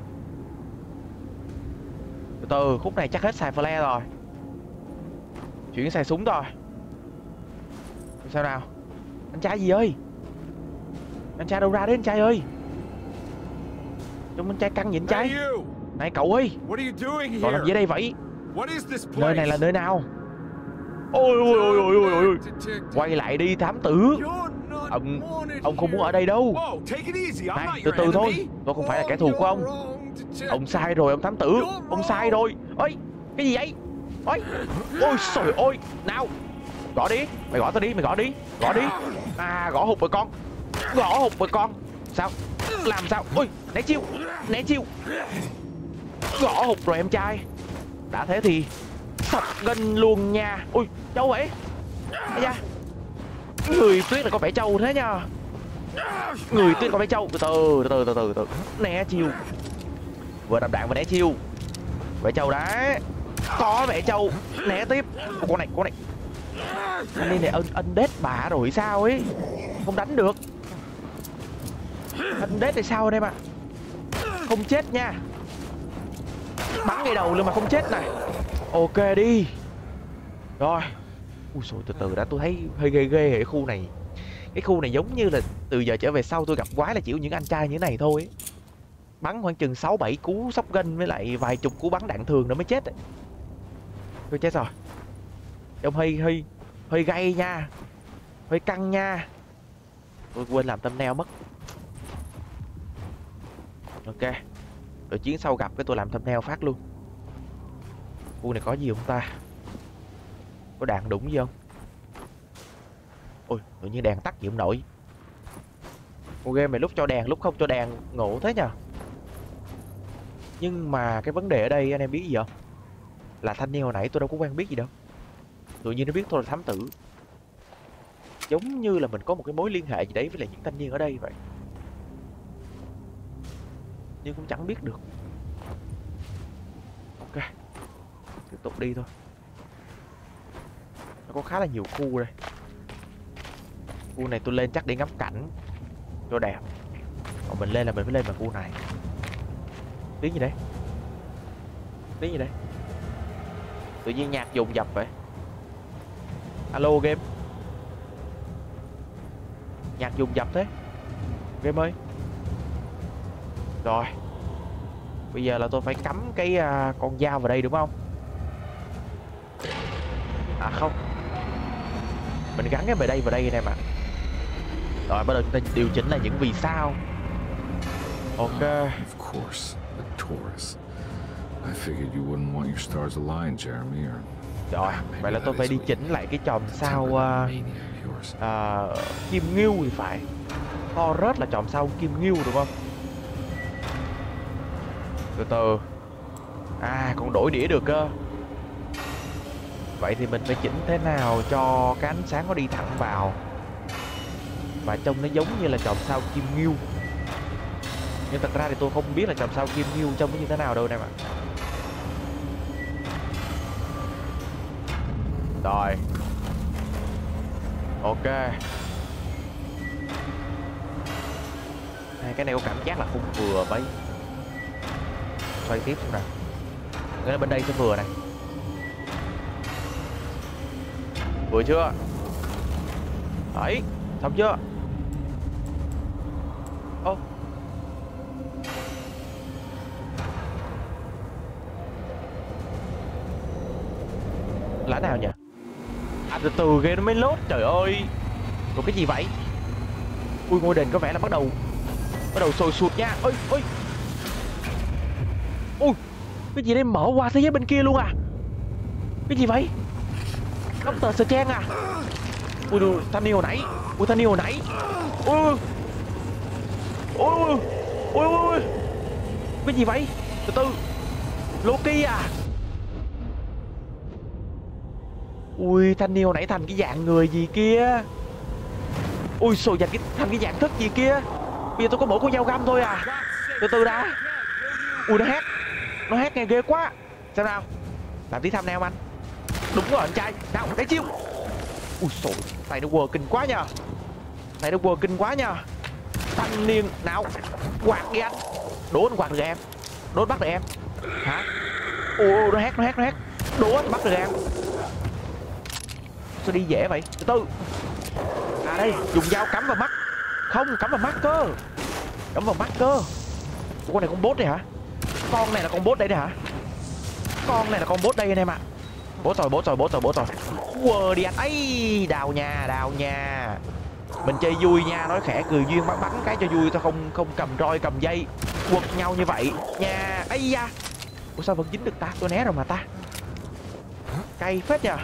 Từ từ khúc này chắc hết xài flare rồi. Chuyển xài súng rồi. Sao nào? Anh trai gì ơi. Anh trai đâu ra đấy anh trai ơi. Trông anh trai căng vậy anh trai. Này cậu ơi, What are you doing cậu làm gì ở here? đây vậy? What is this Nơi này là place? nơi nào? Ôi ôi ôi ôi ôi ôi, quay lại đi thám tử. You're not Ông wanted ông không muốn ở here. đây đâu. Whoa, take it easy. I'm Này, not từ your từ thôi, enemy. tôi không phải là kẻ thù của ông. You're wrong, detective. Ông sai rồi ông thám tử, ông sai rồi. Ôi, cái gì vậy? Ôi, ôi trời ơi, nào, gõ đi, mày gõ tao đi, mày gõ đi, gõ đi. À, gõ hụt rồi con, gõ hụt rồi con. Sao? Làm sao? Ôi, né chiêu, né chiêu. Gõ hụt rồi em trai. Đã thế thì sọc gân luôn nha. Ui, trâu vậy? Ây da, người Tuyết là có vẻ trâu thế nha. Người Tuyết có vẻ trâu. Từ từ, từ từ, từ từ, từ. Né chiêu. Vừa đập đạn vừa né chiêu. Vẻ trâu đấy. Có vẻ trâu. Né tiếp. Ủa, con này, con này. Anh đi này ân ân đết bà rồi sao ấy. Không đánh được. Ân đết thì sao đây mà. Không chết nha. Bắn ngay đầu luôn mà không chết này. Ok đi. Rồi. Ui xồi, từ từ đã, tôi thấy hơi ghê ghê ở khu này. Cái khu này giống như là từ giờ trở về sau tôi gặp quái là chỉ có những anh trai như thế này thôi ấy. Bắn khoảng chừng sáu bảy cú shotgun với lại vài chục cú bắn đạn thường nữa mới chết ấy. Tôi chết rồi. Ông hơi hơi hơi gay nha. Hơi căng nha. Tôi quên làm thumbnail mất. Ok. Rồi chuyến sau gặp cái tôi làm thumbnail phát luôn. Khu này có gì không ta? Có đạn đụng gì không? Ôi, tự nhiên đèn tắt gì không nổi. Con game này lúc cho đèn lúc không cho đèn ngộ thế nhờ. Nhưng mà cái vấn đề ở đây anh em biết gì không? Là thanh niên hồi nãy tôi đâu có quen biết gì đâu. Tự nhiên nó biết tôi là thám tử. Giống như là mình có một cái mối liên hệ gì đấy với lại những thanh niên ở đây vậy. Nhưng cũng chẳng biết được. Ok, tiếp tục đi thôi. Nó có khá là nhiều khu đây. Khu này tôi lên chắc để ngắm cảnh cho đẹp. Còn mình lên là mình phải lên vào khu này. Tiếng gì đấy? Tiếng gì đấy? Tự nhiên nhạc dồn dập vậy. Alo game. Nhạc dồn dập thế. Game ơi. Rồi. Bây giờ là tôi phải cắm cái uh, con dao vào đây đúng không? À không. Mình gắn cái về đây vào đây anh em ạ. Rồi bắt đầu chúng ta điều chỉnh lại những vì sao. Ok. Of course, the Taurus. I figured you wouldn't want your stars aligned, Jeremy. Or Rồi, vậy là tôi phải đi chỉnh lại cái chòm sao uh, uh, Kim Ngưu thì phải. Taurus là chòm sao Kim Ngưu đúng không? Từ từ. À, còn đổi đĩa được cơ. Vậy thì mình phải chỉnh thế nào cho cái ánh sáng nó đi thẳng vào và trông nó giống như là chòm sao Kim Ngưu. Nhưng thật ra thì tôi không biết là chòm sao Kim Ngưu trông nó như thế nào đâu em ạ. Rồi. Ok. Hai cái này có cảm giác là không vừa mấy. Xoay tiếp xem nào. Cái này bên đây sẽ vừa này. Vừa chưa? Đấy, xong chưa? Ô. Là nào nhỉ? À, từ từ game nó mới lốt, trời ơi. Rồi cái gì vậy? Ui, ngôi đền có vẻ là bắt đầu Bắt đầu sôi sụt nha. Ôi, ôi. Ui, cái gì đây mở qua thế giới bên kia luôn à? Cái gì vậy? Doctor Strange à? Ui, ui, thanh niên hồi nãy. Ui, thanh niên hồi nãy. Ui, ui, ui, ui, ui, ui. Cái gì vậy? Từ từ. Loki à? Ui, thanh niên hồi nãy thành cái dạng người gì kia. Ui, xồi dành cái thành cái dạng thức gì kia. Bây giờ tôi có mỗi con dao găm thôi à. Từ từ đã. Ui, nó hét. Nó hét nghe ghê quá. Xem nào. Làm tí thumbnail anh. Đúng rồi anh trai. Nào, đấy chiêu. Ui xồi, tay nó quờ kinh quá nha. Tay nó quờ kinh quá nha. Thanh niên, nào. Quạt đi anh. Đố anh quạt được em. Đố anh bắt được em. Hả? Ui, nó hét, nó hét, nó hét. Đố anh bắt được em. Sao đi dễ vậy? Từ từ. À đây, dùng dao cắm vào mắt. Không, cắm vào mắt cơ. Cắm vào mắt cơ. Ủa, con này con bốt này hả? Con này là con boss đây đấy hả? Con này là con boss đây anh em ạ. Boss rồi, boss rồi, boss rồi, boss rồi. Quờ đi anh. Ấy, đào nha, đào nha. Mình chơi vui nha, nói khẽ cười duyên, bắn bắn cái cho vui, tao không không cầm roi cầm dây quật nhau như vậy nha. Ấy da. Ủa sao vẫn dính được ta? Tôi né rồi mà ta. Cay phết nhờ.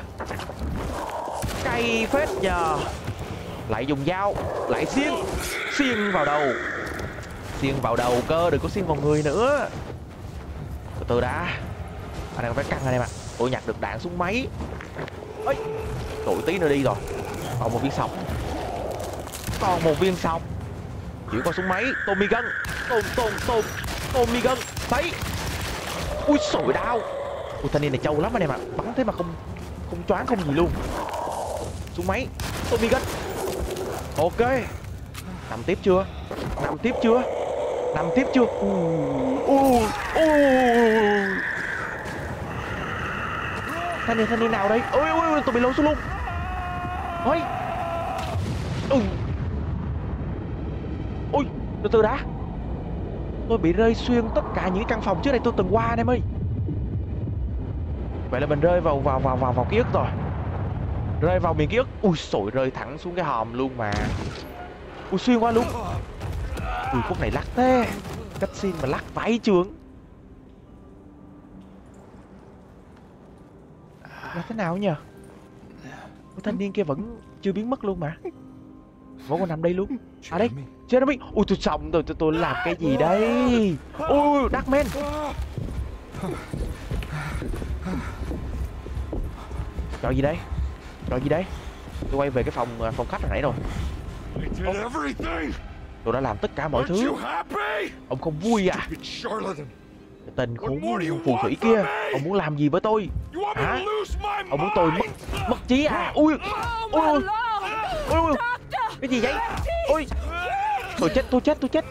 Cay phết nhờ. Lại dùng dao, lại xiên. Xiên vào đầu. Xiên vào đầu cơ, đừng có xiên vào người nữa. Từ từ đã. Anh đang phải căng anh em ạ. Tôi nhặt được đạn súng máy. Ây, tụi tí nữa đi rồi. Còn một viên sọc. Còn một viên sọc. Chỉ có súng máy. Tommy gun. Tôm tôm tôm. Tommy gun. Thấy. Ui sổi đau. Ui thanh niên này trâu lắm anh em ạ. Bắn thế mà không không choáng không gì luôn. Súng máy. Tommy gun. Ok. Nằm tiếp chưa? Nằm tiếp chưa? Nằm tiếp chưa? Uh, uh, uh. Thanh niên, thanh niên nào đây? Ôi ôi ôi, tôi bị lộn xuống luôn. Ôi. Ừ. Ôi, từ từ đã. Tôi bị rơi xuyên tất cả những căn phòng trước đây tôi từng qua anh em ơi. Vậy là mình rơi vào vào vào vào vào ký ức rồi. Rơi vào miền ký ức. Ui sổi, rơi thẳng xuống cái hòm luôn mà. Ui xuyên qua luôn. Ui khúc này lắc thế. Cutscene mà lắc vãi chướng. Là thế nào nhờ? Cái thanh niên kia vẫn chưa biến mất luôn mà. Vẫn còn nằm đây luôn. À đây, Jeremy. Ui tôi xong rồi, tôi tôi làm cái gì đây? Ui Darkman. Trò gì đây? Trò gì đây? Tôi quay về cái phòng phòng khách hồi nãy rồi. Tôi đã làm tất cả mọi thứ. Ông không vui à? Cái tên khốn phù thủy kia, ông muốn làm gì với tôi? Hả? Ông muốn tôi mất mất trí à? Ui, ui, ui, ui, ui. Cái gì vậy? Ui, tôi chết, tôi chết, tôi chết.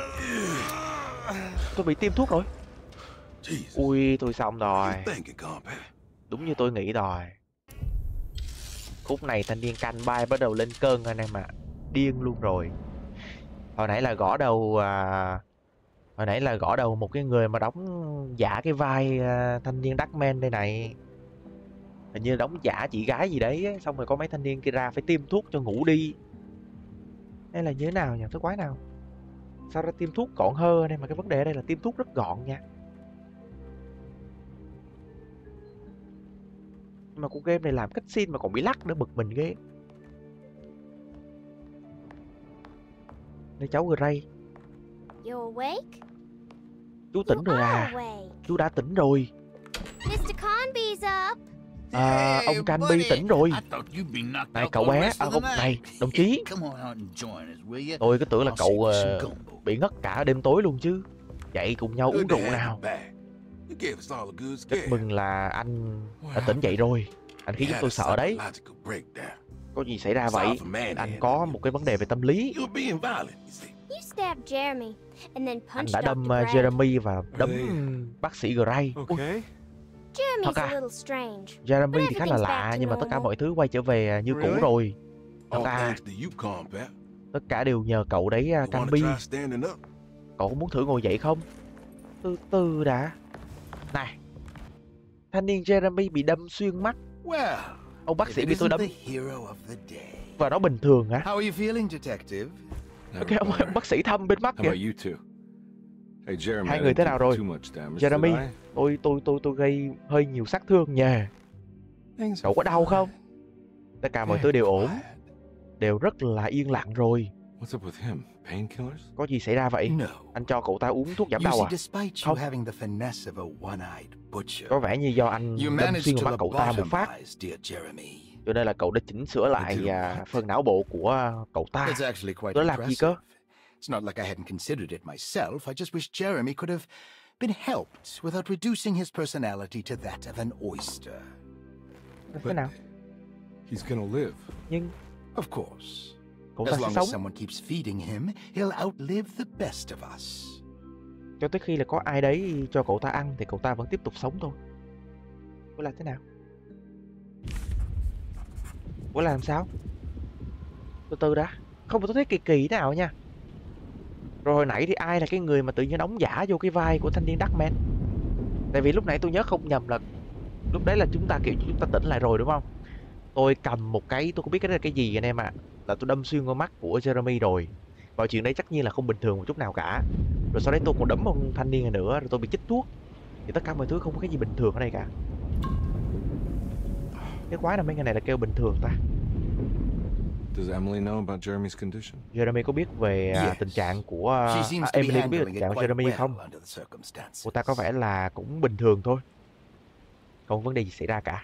Tôi bị tiêm thuốc rồi. Ui, tôi xong rồi. Đúng như tôi nghĩ rồi. Khúc này thanh niên canh bay bắt đầu lên cơn anh em ạ. Điên luôn rồi. Hồi nãy là gõ đầu à... Hồi nãy là gõ đầu một cái người mà đóng giả cái vai à, thanh niên Darkman đây này. Hình như đóng giả chị gái gì đấy. Xong rồi có mấy thanh niên kia ra phải tiêm thuốc cho ngủ đi. Hay là như thế nào nhỉ? Thứ quái nào? Sao ra tiêm thuốc gọn hơn đây? Mà cái vấn đề ở đây là tiêm thuốc rất gọn nha. Nhưng mà cuộc game này làm cutscene mà còn bị lắc nữa, bực mình ghê. Đây cháu Gray. You awake? Chú tỉnh rồi à? Chú đã tỉnh rồi. mister Conby's up. À, ông Canby tỉnh rồi. Này cậu bé, à, ông này đồng chí. Tôi cứ tưởng là cậu uh, bị ngất cả đêm tối luôn chứ. Dậy cùng nhau uống rượu nào. Rất mừng là anh đã tỉnh dậy rồi. Anh khiến chúng tôi sợ đấy. Có gì xảy ra vậy? Anh có một cái vấn đề về tâm lý. Anh đã đâm uh, Jeremy và đấm bác sĩ Gray. Ui. Thật à? Jeremy thì khá là lạ, nhưng mà tất cả mọi thứ quay trở về như cũ rồi. Thật à? Tất cả đều nhờ cậu đấy, uh, Canby. Cậu có muốn thử ngồi dậy không? Từ từ đã. Này, thanh niên Jeremy bị đâm xuyên mắt. Ông bác sĩ bị tôi đâm. Và nó bình thường hả? Ok, ông, ông bác sĩ thăm bên mắt kìa. Hai người thế nào rồi? Jeremy, tôi tôi tôi tôi gây hơi nhiều sát thương nha. Cậu có đau không? Tất cả mọi thứ đều ổn, đều rất là yên lặng rồi. Có gì xảy ra vậy? Anh cho cậu ta uống thuốc giảm đau à? Không. Có vẻ như do anh đâm xuyên vào mắt cậu ta một phát, cho nên là cậu đã chỉnh sửa lại uh, phần não bộ của uh, cậu ta. Nó làm gì cơ? It's not like I hadn't considered it myself. I just wish Jeremy could have been helped without reducing his personality to that of an oyster. Thế nào? He's gonna live. Nhưng of course, cậu ta as sẽ long sống. as someone keeps feeding him, he'll outlive the best of us. Cho tới khi là có ai đấy cho cậu ta ăn thì cậu ta vẫn tiếp tục sống thôi. Ủa là thế nào? Ủa là làm sao? Từ từ đã. Không, tôi thấy kỳ kỳ nào nha. Rồi hồi nãy thì ai là cái người mà tự nhiên đóng giả vô cái vai của thanh niên Darkman? Tại vì lúc nãy tôi nhớ không nhầm là lúc đấy là chúng ta kiểu chúng ta tỉnh lại rồi đúng không? Tôi cầm một cái, tôi không biết cái đó là cái gì anh em ạ. À. Là tôi đâm xuyên con mắt của Jeremy rồi. Và chuyện đấy chắc nhiên là không bình thường một chút nào cả. Rồi sau đấy tôi còn đấm vào thanh niên này nữa, rồi tôi bị chích thuốc. Thì tất cả mọi thứ không có cái gì bình thường ở đây cả. Cái quái là mấy ngày này là kêu bình thường ta. Does Emily know about Jeremy's condition? Jeremy có biết về Yes. tình trạng của She à, seems to be Emily có biết handling tình it trạng của quite Jeremy well không? under the circumstances. Cô ta có vẻ là cũng bình thường thôi. Không có vấn đề gì xảy ra cả.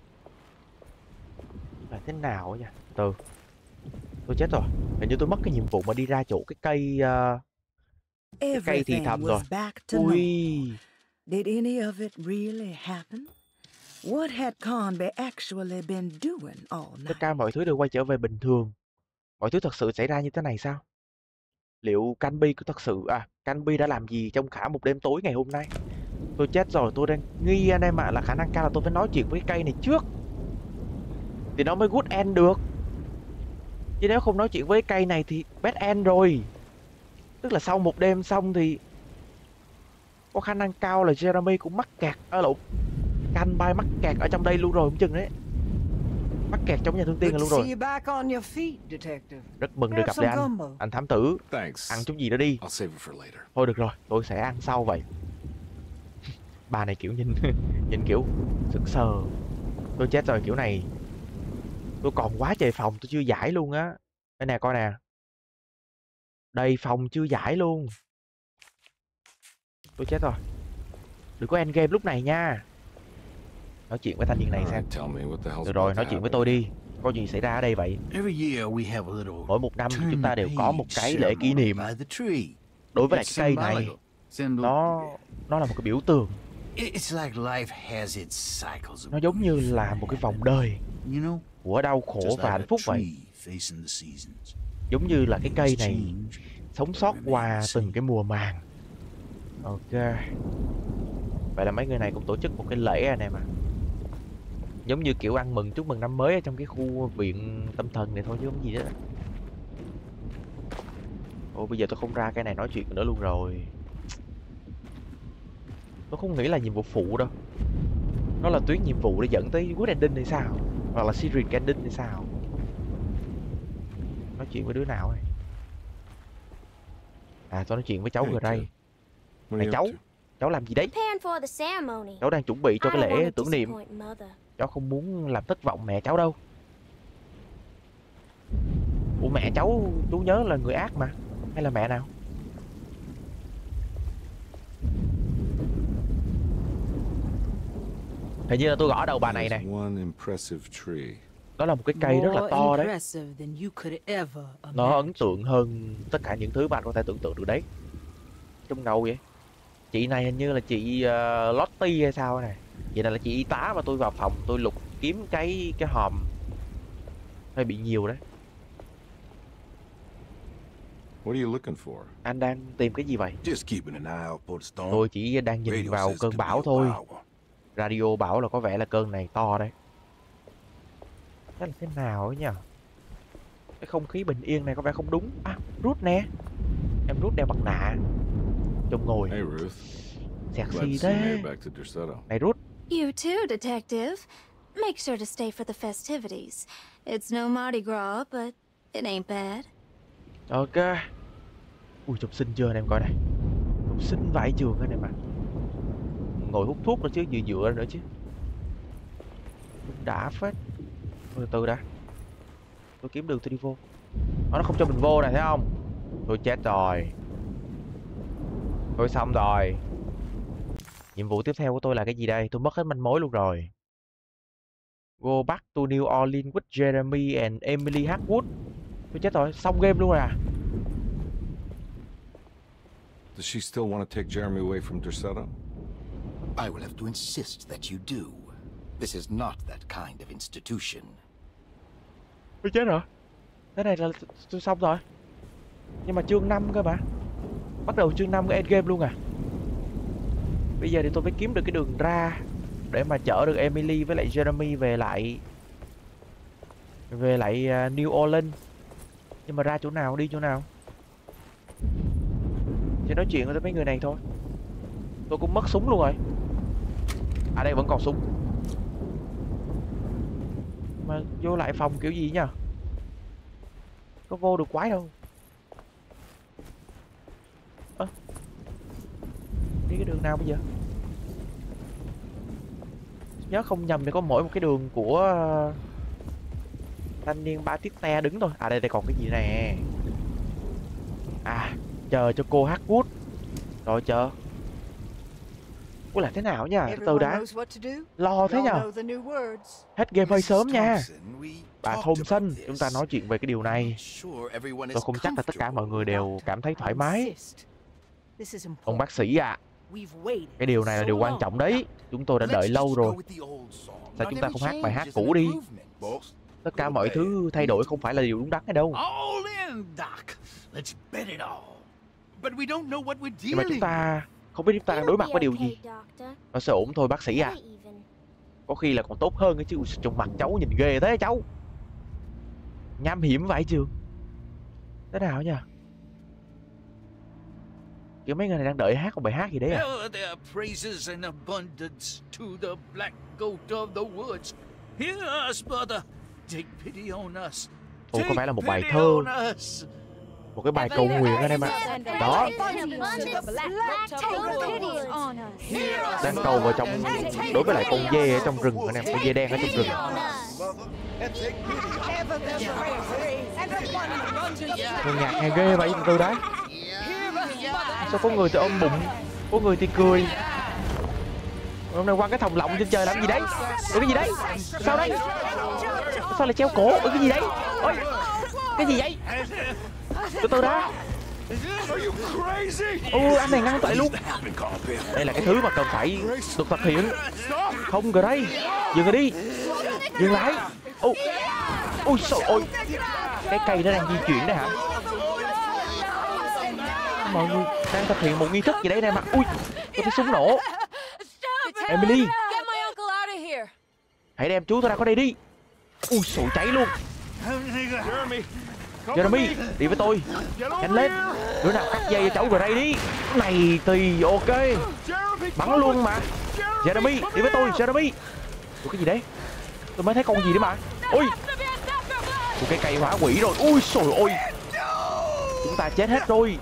Là thế nào ấy nha. Từ tôi chết rồi. Hình như tôi mất cái nhiệm vụ mà đi ra chỗ cái cây uh, cái cây thì thầm rồi. Ui. Did any of it really happen? What had Conby actually been doing all Tất night? cả mọi thứ đều quay trở về bình thường. Mọi thứ thật sự xảy ra như thế này sao? Liệu Canby có thật sự à Canby đã làm gì trong cả một đêm tối ngày hôm nay? Tôi chết rồi, tôi đang nghi anh em ạ, là khả năng cao là tôi phải nói chuyện với cái cây này trước thì nó mới good end được. Chứ nếu không nói chuyện với cây này thì bad end rồi. Tức là sau một đêm xong thì có khả năng cao là Jeremy cũng mắc kẹt ở lộn Canby mắc kẹt ở trong đây luôn rồi không chừng đấy. Mắc kẹt trong nhà thương tiên Good luôn to see rồi. you back on your feet, detective. Rất mừng được Have gặp some lại anh. gumbo. Anh thám tử. Thanks. Ăn chút gì đó đi. I'll save it for later. Thôi được rồi, tôi sẽ ăn sau vậy. Bà này kiểu nhìn nhìn kiểu sững sờ. Tôi chết rồi, kiểu này tôi còn quá trời phòng tôi chưa giải luôn á. Đây nè coi nè. Đầy phòng chưa giải luôn. Tôi chết rồi. Đừng có end game lúc này nha. Nói chuyện với thanh niên này xem. Alright, tell me what the hell's Được rồi, about nói to chuyện với happen. tôi đi. Có gì xảy ra ở đây vậy? Every year we have a little Mỗi một năm thì chúng turn ta đều có một page cái lễ kỷ niệm ceremony by the tree. đối với lại It's cái cây này. symbolic. Nó nó là một cái biểu tượng. It's like life has its cycles of Nó giống như là một cái vòng đời you know, của đau khổ just và like hạnh a phúc vậy. tree facing the seasons. Giống như là cái cây này Change, sống sót qua từng cái mùa màng. Ok. Vậy là mấy người này cũng tổ chức một cái lễ anh em ạ. Giống như kiểu ăn mừng chúc mừng năm mới ở trong cái khu viện tâm thần này thôi chứ không gì đó. Ồ bây giờ tôi không ra cái này nói chuyện nữa luôn rồi. Tôi không nghĩ là nhiệm vụ phụ đâu. Nó là tuyến nhiệm vụ để dẫn tới good ending hay sao? Hoặc là series ending hay sao? Nói chuyện với đứa nào này? À tôi nói chuyện với cháu Hey, Gray. kid. What are Này you cháu, up to? cháu làm gì đấy? Preparing for the ceremony. Cháu đang chuẩn bị cho I cái don't lễ want to tưởng niệm. disappoint Mother. Cháu không muốn làm thất vọng mẹ cháu đâu. Ủa mẹ cháu chú nhớ là người ác mà. Hay là mẹ nào? Hình như là tôi gõ đầu bà này He nè. has one impressive tree. Đó là một cái cây rất là More to đấy. impressive than you could ever Nó ấn imagine. tượng hơn tất cả những thứ bạn có thể tưởng tượng được đấy. Trông ngầu vậy. Chị này hình như là chị uh, Lottie hay sao này. Vậy này là chị y tá mà tôi vào phòng tôi lục kiếm cái cái hòm. Hơi bị nhiều đấy. What are you looking for? Anh đang tìm cái gì vậy? Just keeping an eye out for the storm. Tôi chỉ đang nhìn Radio vào says cơn it could bão be a thôi. wild one. Radio bảo là có vẻ là cơn này to đấy. Thế là thế nào ấy nhỉ? Cái không khí bình yên này có vẻ không đúng. À, Ruth nè. Em Ruth đeo mặt nạ. Trông ngồi Hey, Ruth. Glad sexy to see you made thế. it back to Derceto. Này Ruth, You too, Detective. Make sure to stay for the festivities. It's no Mardi Gras, but it ain't bad. ok. Ui, trông xinh chưa anh em coi này. Trông xinh vãi trường anh em ạ. Ngồi hút thuốc nữa chứ, dựa dựa nữa chứ. Đã phết. Thôi từ từ đã. Tôi kiếm đường tôi đi vô. Nó không cho mình vô này thấy không? Tôi chết rồi. Tôi xong rồi. Nhiệm vụ tiếp theo của tôi là cái gì đây? Tôi mất hết manh mối luôn rồi. Go back to New Orleans with Jeremy and Emily Harwood. Tôi chết rồi, xong game luôn rồi à? Does she still want to take Jeremy away from Derceto? I will have to insist that you do. This is not that kind of institution. Tôi chết rồi. Thế này là t- tôi xong rồi. Nhưng mà chương năm cơ mà. Bắt đầu chương năm cái endgame luôn à. Bây giờ thì tôi phải kiếm được cái đường ra để mà chở được Emily với lại Jeremy về lại về lại uh, New Orleans. Nhưng mà ra chỗ nào, đi chỗ nào? Chỉ nói chuyện với mấy người này thôi. Tôi cũng mất súng luôn rồi. À đây vẫn còn súng. Mà vô lại phòng kiểu gì nhờ? Có vô được quái đâu. Ơ à, đi cái đường nào bây giờ? Nhớ không nhầm thì có mỗi một cái đường của thanh niên ba tiết te đứng thôi. À đây đây còn cái gì nè. À chờ cho cô Hardwood. Rồi chờ. Ủa là thế nào nha? Từ từ đã. Lo thế nhờ? Hết game hơi sớm nha. Bà Thompson, chúng ta nói chuyện về cái điều này. Tôi không chắc là tất cả mọi người đều cảm thấy thoải mái. Ông bác sĩ à, cái điều này là điều quan trọng đấy. Chúng tôi đã đợi lâu rồi. Sao chúng ta không hát bài hát cũ đi? Tất cả mọi thứ thay đổi không phải là điều đúng đắn hay đâu. Nhưng mà chúng ta không biết chúng ta đang đối mặt với điều gì. Nó sẽ ổn thôi bác sĩ à. Có khi là còn tốt hơn ấy chứ. Trong mặt cháu nhìn ghê thế cháu. Nham hiểm vậy chứ. Thế nào nhỉ? Kiểu mấy người này đang đợi hát một bài hát gì đấy à? Ồ, có phải là một bài thơ, một cái bài cầu nguyện anh em ạ. Đó, đang cầu vào trong, đối với lại con dê ở trong rừng anh em, con dê đen ở trong rừng. Nghe nhạc nghe ghê vậy từ đấy. Sao có người thì ôm bụng, có người thì cười. Hôm nay quăng cái thòng lọng trên trời làm gì đấy? Ủa cái gì đấy? Sao đấy? Sao lại treo cổ? Ủa cái gì đấy? Ôi, cái gì vậy? Từ từ đã. Ôi anh này ngăn lại luôn. Đây là cái thứ mà cần phải được thực hiện. Không rồi đây. Dừng rồi đi. Dừng lại. Ôi, ôi trời ơi. Cái cây nó đang di chuyển đấy hả? Mọi người đang thực hiện một nghi thức gì đấy này mà. Ui, tôi thấy súng nổ. Emily, hãy đem chú tôi ra khỏi đây đi. Ui sụi cháy luôn. Jeremy, đi với tôi. Nhanh lên. Đứa nào cắt dây cho cháu rồi đây đi. Này thì ok. Bắn luôn mà. Jeremy, đi với tôi. Jeremy. Ủa cái gì đấy? Tôi mới thấy con gì đấy mà. Ui, một cái cây hỏa quỷ rồi. Ui trời ơi. Chúng ta chết hết rồi.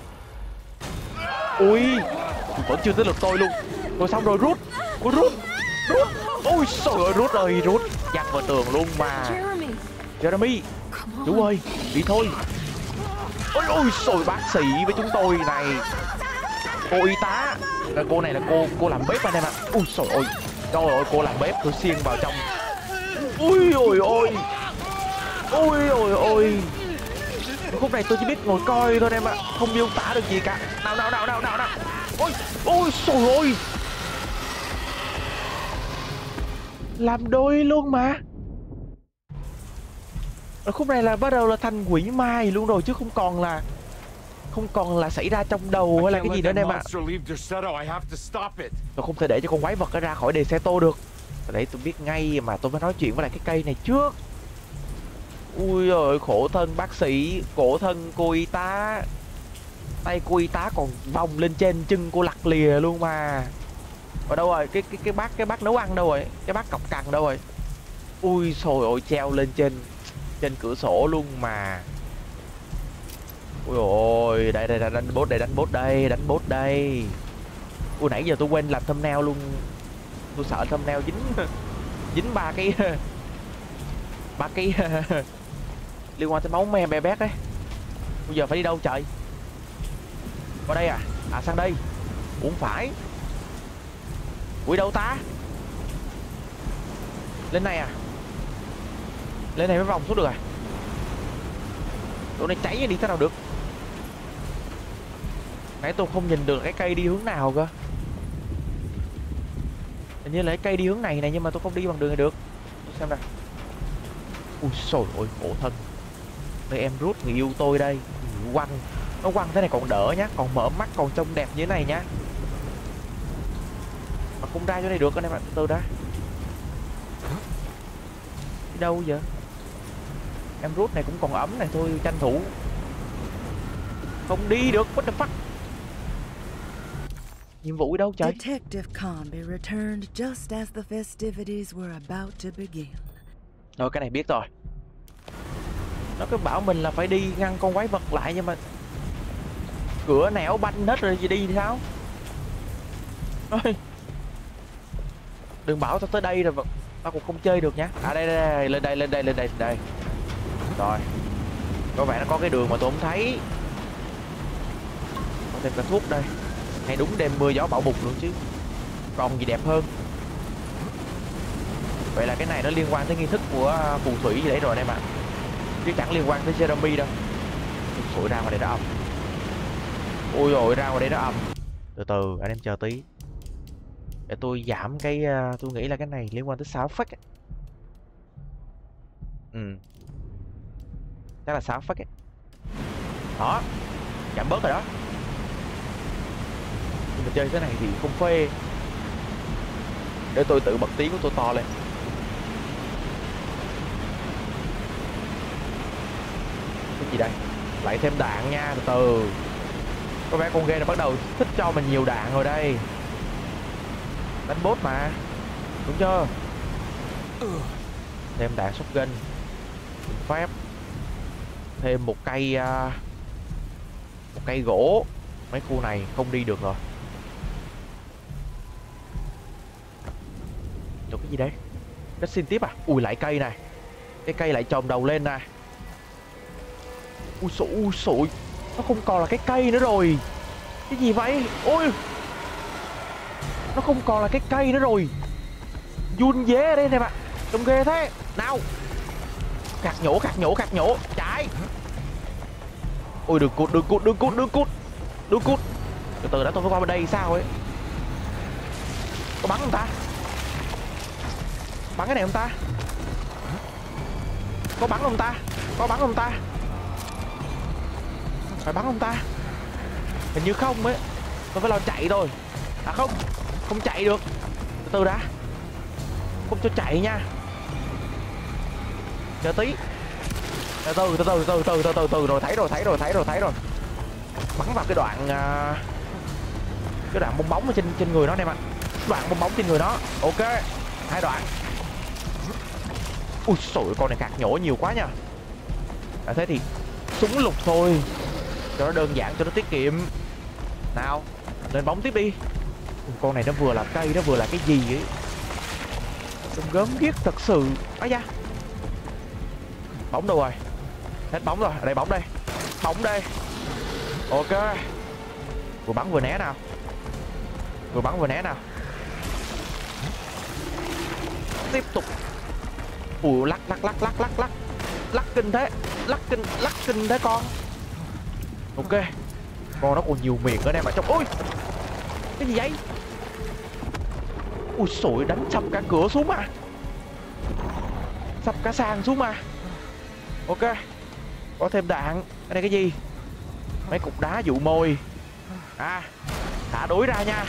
Ui, vẫn chưa tới lượt tôi luôn. Tôi xong rồi, rút. Ui rút. Rút. Ôi trời ơi, rút ơi, rút. Dắt vào tường luôn mà. Jeremy, chú ơi, đi thôi. Ôi ôi trời, bác sĩ với chúng tôi này. Cô y tá. Cô này là cô cô làm bếp anh em ạ. Ui trời ơi. Trời ơi, cô làm bếp, tôi xiên vào trong. Ui ôi ôi. Ôi ôi ôi. Khúc này tôi chỉ biết ngồi coi thôi em ạ, không miêu tả được gì cả. Nào nào nào nào nào nào. Ôi ôi trời ơi. Làm đôi luôn mà. Ở khúc này là bắt đầu là thành quỷ mai luôn rồi chứ không còn là không còn là xảy ra trong đầu hay là cái gì nữa em ạ. Tôi không thể để cho con quái vật nó ra khỏi đề xe tô được. Đấy tôi biết ngay mà tôi phải nói chuyện với lại cái cây này trước. Ui ơi, khổ thân bác sĩ, khổ thân cô y tá. Tay cô y tá còn vòng lên trên chân cô lặt lìa luôn mà. Ở đâu rồi? Cái cái cái bác cái bác nấu ăn đâu rồi? Cái bác cọc cằn đâu rồi? Ui trời ơi, treo lên trên trên cửa sổ luôn mà. Ui ôi, đây đây đánh bốt đây, đánh bốt đây, đánh bốt đây. Ui nãy giờ tôi quên làm thumbnail luôn. Tôi sợ thumbnail dính dính ba cái ba cái liên quan tới máu me bé bét đấy. Bây giờ phải đi đâu trời? Qua đây à? À sang đây. Uống phải. Ui đâu ta? Lên này à? Lên này mới vòng xuống được à? Chỗ này cháy đi thế nào được? Nãy tôi không nhìn được cái cây đi hướng nào cơ. Hình như là cái cây đi hướng này này nhưng mà tôi không đi bằng đường này được. Xem nào. Ui trời ơi, khổ thân. Đây em rút người yêu tôi đây. Quăng. Nó quăng thế này còn đỡ nhá. Còn mở mắt còn trông đẹp như thế này nhá. Mà không ra chỗ này được anh em ạ. Từ đã. Đi đâu vậy? Em rút này cũng còn ấm này thôi. Tranh thủ. Không đi được. What the fuck? Nhiệm vụ ở đâu trời? Detective Conby returned just as the festivities were about to begin. Rồi cái này biết rồi. Nó cứ bảo mình là phải đi ngăn con quái vật lại, nhưng mà cửa nẻo banh hết rồi, gì đi thì sao? Ôi, đừng bảo tao tới đây rồi tao cũng không chơi được nhá. À đây, đây, đây, lên đây, lên đây, lên đây, đây. Rồi. Có vẻ nó có cái đường mà tôi không thấy. Có thêm cả thuốc đây. Hay đúng đêm mưa gió bão bùng luôn chứ. Còn gì đẹp hơn. Vậy là cái này nó liên quan tới nghi thức của phù thủy gì đấy rồi anh em ạ. Chứ chẳng liên quan tới Jeremy đâu. Ôi ra ngoài đây nó ầm. Ôi rồi ra ngoài đây nó ầm. Từ từ anh em chờ tí. Để tôi giảm cái uh, tôi nghĩ là cái này liên quan tới sound effect ấy. Ừ. Chắc là sound effect ấy. Đó. Giảm bớt rồi đó. Nhưng mà chơi cái này thì không phê. Để tôi tự bật tiếng của tôi to lên. Cái gì đây? Lại thêm đạn nha, từ từ. Có vẻ con game này bắt đầu thích cho mình nhiều đạn rồi đây. Đánh boss mà. Đúng chưa? Thêm đạn shotgun. Phép. Thêm một cây uh, một cây gỗ. Mấy khu này không đi được rồi. Chỗ cái gì đấy? Cách xin tiếp à? Ui lại cây này. Cái cây lại chồm đầu lên nè. Ui xội, ui xội. Nó không còn là cái cây nữa rồi. Cái gì vậy? Ôi. Nó không còn là cái cây nữa rồi. Run dế ở đây nè bạn. Trông ghê thế. Nào. Khạc nhổ, khạc nhổ, khạc nhổ. Chạy. Ôi đừng cút, đừng cút, đừng cút, đừng cút. Đừng cút. Từ từ đã, tôi phải qua bên đây sao ấy. Có bắn không ta? Bắn cái này không ta? Có bắn không ta? Có bắn không ta? Phải bắn không ta? Hình như không ấy. Tôi phải lo chạy thôi. À không. Không chạy được. Từ từ đã. Không cho chạy nha. Chờ tí. Từ từ từ từ từ từ từ từ từ rồi thấy rồi thấy rồi thấy rồi thấy rồi. Bắn vào cái đoạn uh, cái đoạn bong bóng ở trên trên người nó em ạ. Đoạn bong bóng trên người nó. Ok. Hai đoạn. Ui xội, con này khạc nhổ nhiều quá nha. À, thế thì súng lục thôi. Cho nó đơn giản, cho nó tiết kiệm. Nào, lên bóng tiếp đi. Con này nó vừa là cây, nó vừa là cái gì ấy. Trông gớm ghiếc thật sự. Á da. Bóng đâu rồi? Hết bóng rồi, ở đây bóng đây. Bóng đây. Ok. Vừa bắn vừa né nào. Vừa bắn vừa né nào. Tiếp tục. Ui lắc lắc lắc lắc lắc lắc. Lắc kinh thế. Lắc kinh, lắc kinh thế con. Ok. Con nó còn nhiều miệng ở đây mà trong. Ui. Cái gì vậy? Ui xội, đánh sập cả cửa xuống mà. Sập cả sàn xuống mà. Ok. Có thêm đạn. Cái này cái gì? Mấy cục đá dụ mồi. À. Thả đuổi ra nha.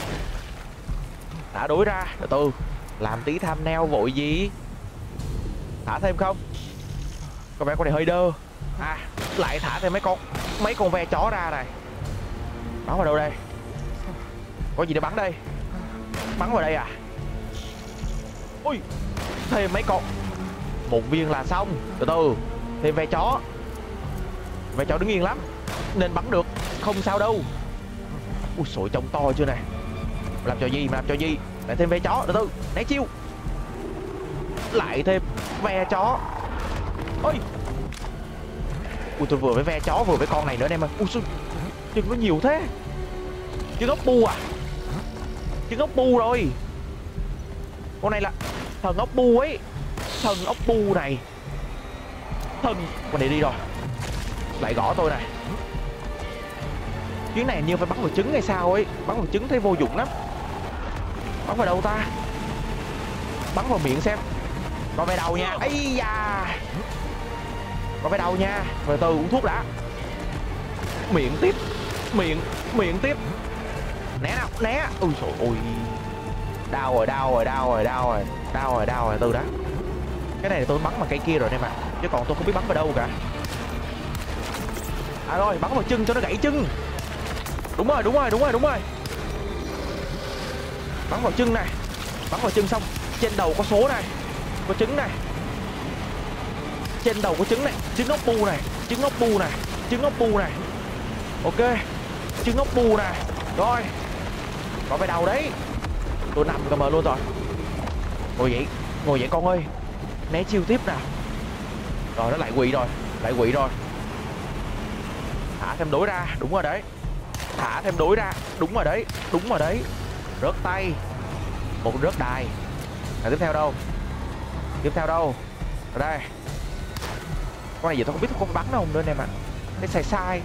Thả đuổi ra. Từ từ. Làm tí tham neo vội gì. Thả thêm không? Có vẻ con này hơi đơ. À. Lại thả thêm mấy con Mấy con ve chó ra này. Bắn vào đâu đây? Có gì để bắn đây? Bắn vào đây à? Ui. Thêm mấy con. Một viên là xong. Từ từ. Thêm ve chó. Ve chó đứng yên lắm nên bắn được. Không sao đâu. Ui sội trông to chưa nè. Làm cho gì mà làm cho gì. Lại thêm ve chó. Từ từ. Né chiêu. Lại thêm ve chó. Ôi. Ui tôi vừa với ve chó vừa với con này nữa em ơi. Ui sao chừng nó nhiều thế. Chừng ốc bu à? Chừng ốc bu rồi. Con này là thần ốc bu ấy. Thần ốc bu này. Thần. Con này đi rồi. Lại gõ tôi này. Chuyến này như phải bắn vào trứng hay sao ấy. Bắn vào trứng thấy vô dụng lắm. Bắn vào đâu ta? Bắn vào miệng xem. Có về đầu nha. Ây da. Có về đầu nha. Từ từ uống thuốc đã. Miệng tiếp. Miệng. Miệng tiếp. Né nào. Né. Ui trời ơi. Đau rồi đau rồi đau rồi đau rồi. Đau rồi đau rồi. Từ đó. Cái này tôi bắn bằng cây kia rồi đây mà. Chứ còn tôi không biết bắn vào đâu cả. À rồi bắn vào chân cho nó gãy chân. Đúng rồi đúng rồi đúng rồi đúng rồi. Bắn vào chân này. Bắn vào chân xong. Trên đầu có số này. Có trứng này. Trên đầu có trứng này. Trứng ốc bu này. Trứng ốc bu này. Trứng ốc bu này. Ok. Trứng ốc bu này. Rồi. Có về đầu đấy. Tôi nằm cầm mờ luôn rồi. Ngồi dậy. Ngồi dậy con ơi. Né chiêu tiếp nào. Rồi nó lại quỵ rồi. Lại quỵ rồi. Thả thêm đối ra. Đúng rồi đấy. Thả thêm đối ra. Đúng rồi đấy. Đúng rồi đấy. Rớt tay. Một rớt đài. Rồi tiếp theo đâu? Tiếp theo đâu? Ở đây. Con này giờ tôi không biết con bắn đâu nữa anh em ạ. Cái sai sai.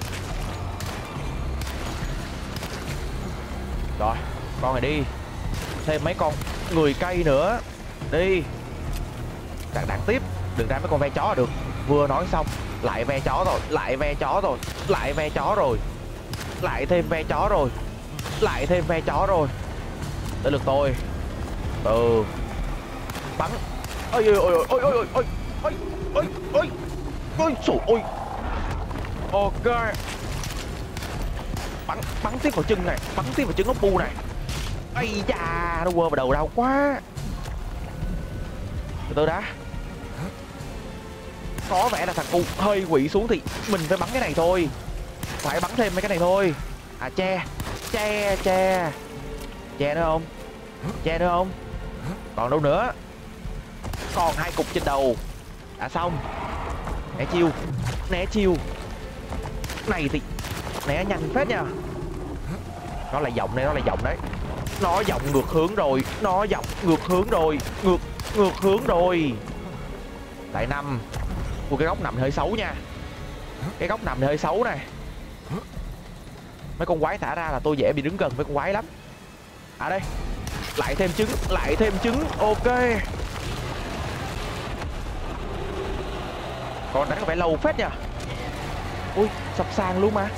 Rồi. Con này đi. Thêm mấy con người cây nữa. Đi. Đạn đạn tiếp. Đừng ra mấy con ve chó là được. Vừa nói xong. Lại ve chó rồi. Lại ve chó rồi. Lại ve chó rồi. Lại thêm ve chó rồi. Lại thêm ve chó rồi. Tới lượt tôi. Ừ. Bắn. Ôi ôi ôi ôi ôi ôi ôi ôi ôi ôi ôi trời ơi. Ok. Bắn bắn tiếp vào chân này. Bắn tiếp vào chân ốc bu này. Ây da. Nó quơ vào đầu đau quá. Từ từ đã. Có vẻ là thằng cu hơi quỵ xuống thì mình phải bắn cái này thôi. Phải bắn thêm mấy cái này thôi. À che. Che che. Che nữa không? Che nữa không? Còn đâu nữa? Còn hai cục trên đầu. Đã xong. Né chiêu. Né chiêu. Này thì né nhanh phết nha. Nó là giọng đây, nó là giọng đấy. Nó giọng ngược hướng rồi. Nó giọng ngược hướng rồi. Ngược ngược hướng rồi. Lại năm. Ủa cái góc nằm hơi xấu nha. Cái góc nằm hơi xấu này. Mấy con quái thả ra là tôi dễ bị đứng gần với con quái lắm. À đây. Lại thêm trứng. Lại thêm trứng. Ok. Còn đánh có vẻ lâu phết nha. Ui sập sàn luôn mà.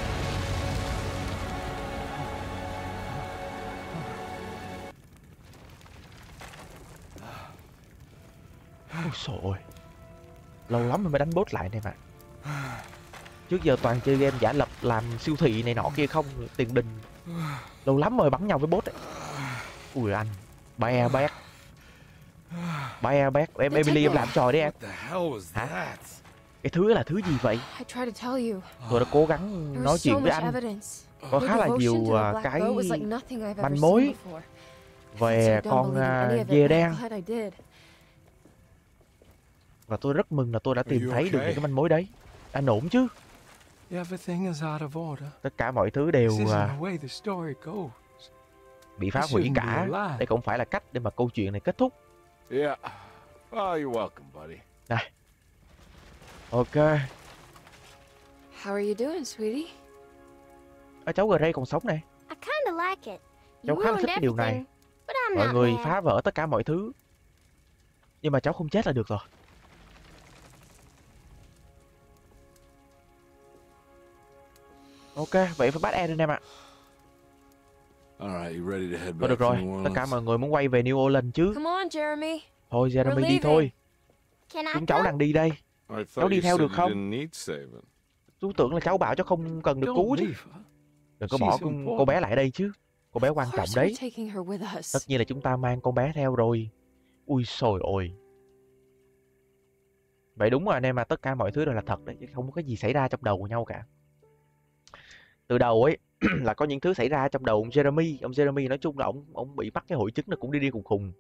Ôi trời ơi. Lâu lắm rồi mới đánh boss lại này mà. Trước giờ toàn chơi game giả lập làm siêu thị này nọ kia không. Tiền đình. Lâu lắm rồi bắn nhau với boss ấy. Ui anh. Be bét. Be bét. Em Emily em làm trò đi em. Hả? Cái thứ là thứ gì vậy? Tôi đã cố gắng nói chuyện với anh. Có khá là nhiều uh, cái manh mối về con uh, dê đen. Và tôi rất mừng là tôi đã tìm thấy được những cái manh mối đấy. Anh ổn chứ? Tất cả mọi thứ đều uh, bị phá hủy cả. Đây không phải là cách để mà câu chuyện này kết thúc. Này. Ok. How are you doing, sweetie? À, cháu Gray còn sống này. Cháu khá là thích cái điều này. Mọi người phá vỡ tất cả mọi thứ. Nhưng mà cháu không chết là được rồi. Ok, vậy phải bắt em em ạ. Thôi được rồi, tất cả mọi người muốn quay về New Orleans chứ. Thôi Jeremy đi thôi. Chúng cháu đang đi đây. Cháu đi theo được không? Chú tưởng là cháu bảo cháu không cần được cứu chứ. Đừng có bỏ con, cô bé lại đây chứ. Cô bé quan trọng đấy. Tất nhiên là chúng ta mang con bé theo rồi. Ui xồi ôi. Vậy đúng rồi anh em, mà tất cả mọi thứ đều là thật đấy, chứ không có cái gì xảy ra trong đầu của nhau cả. Từ đầu ấy là có những thứ xảy ra trong đầu ông Jeremy. Ông Jeremy nói chung là ông ông bị mắc cái hội chứng là cũng đi đi khùng khùng.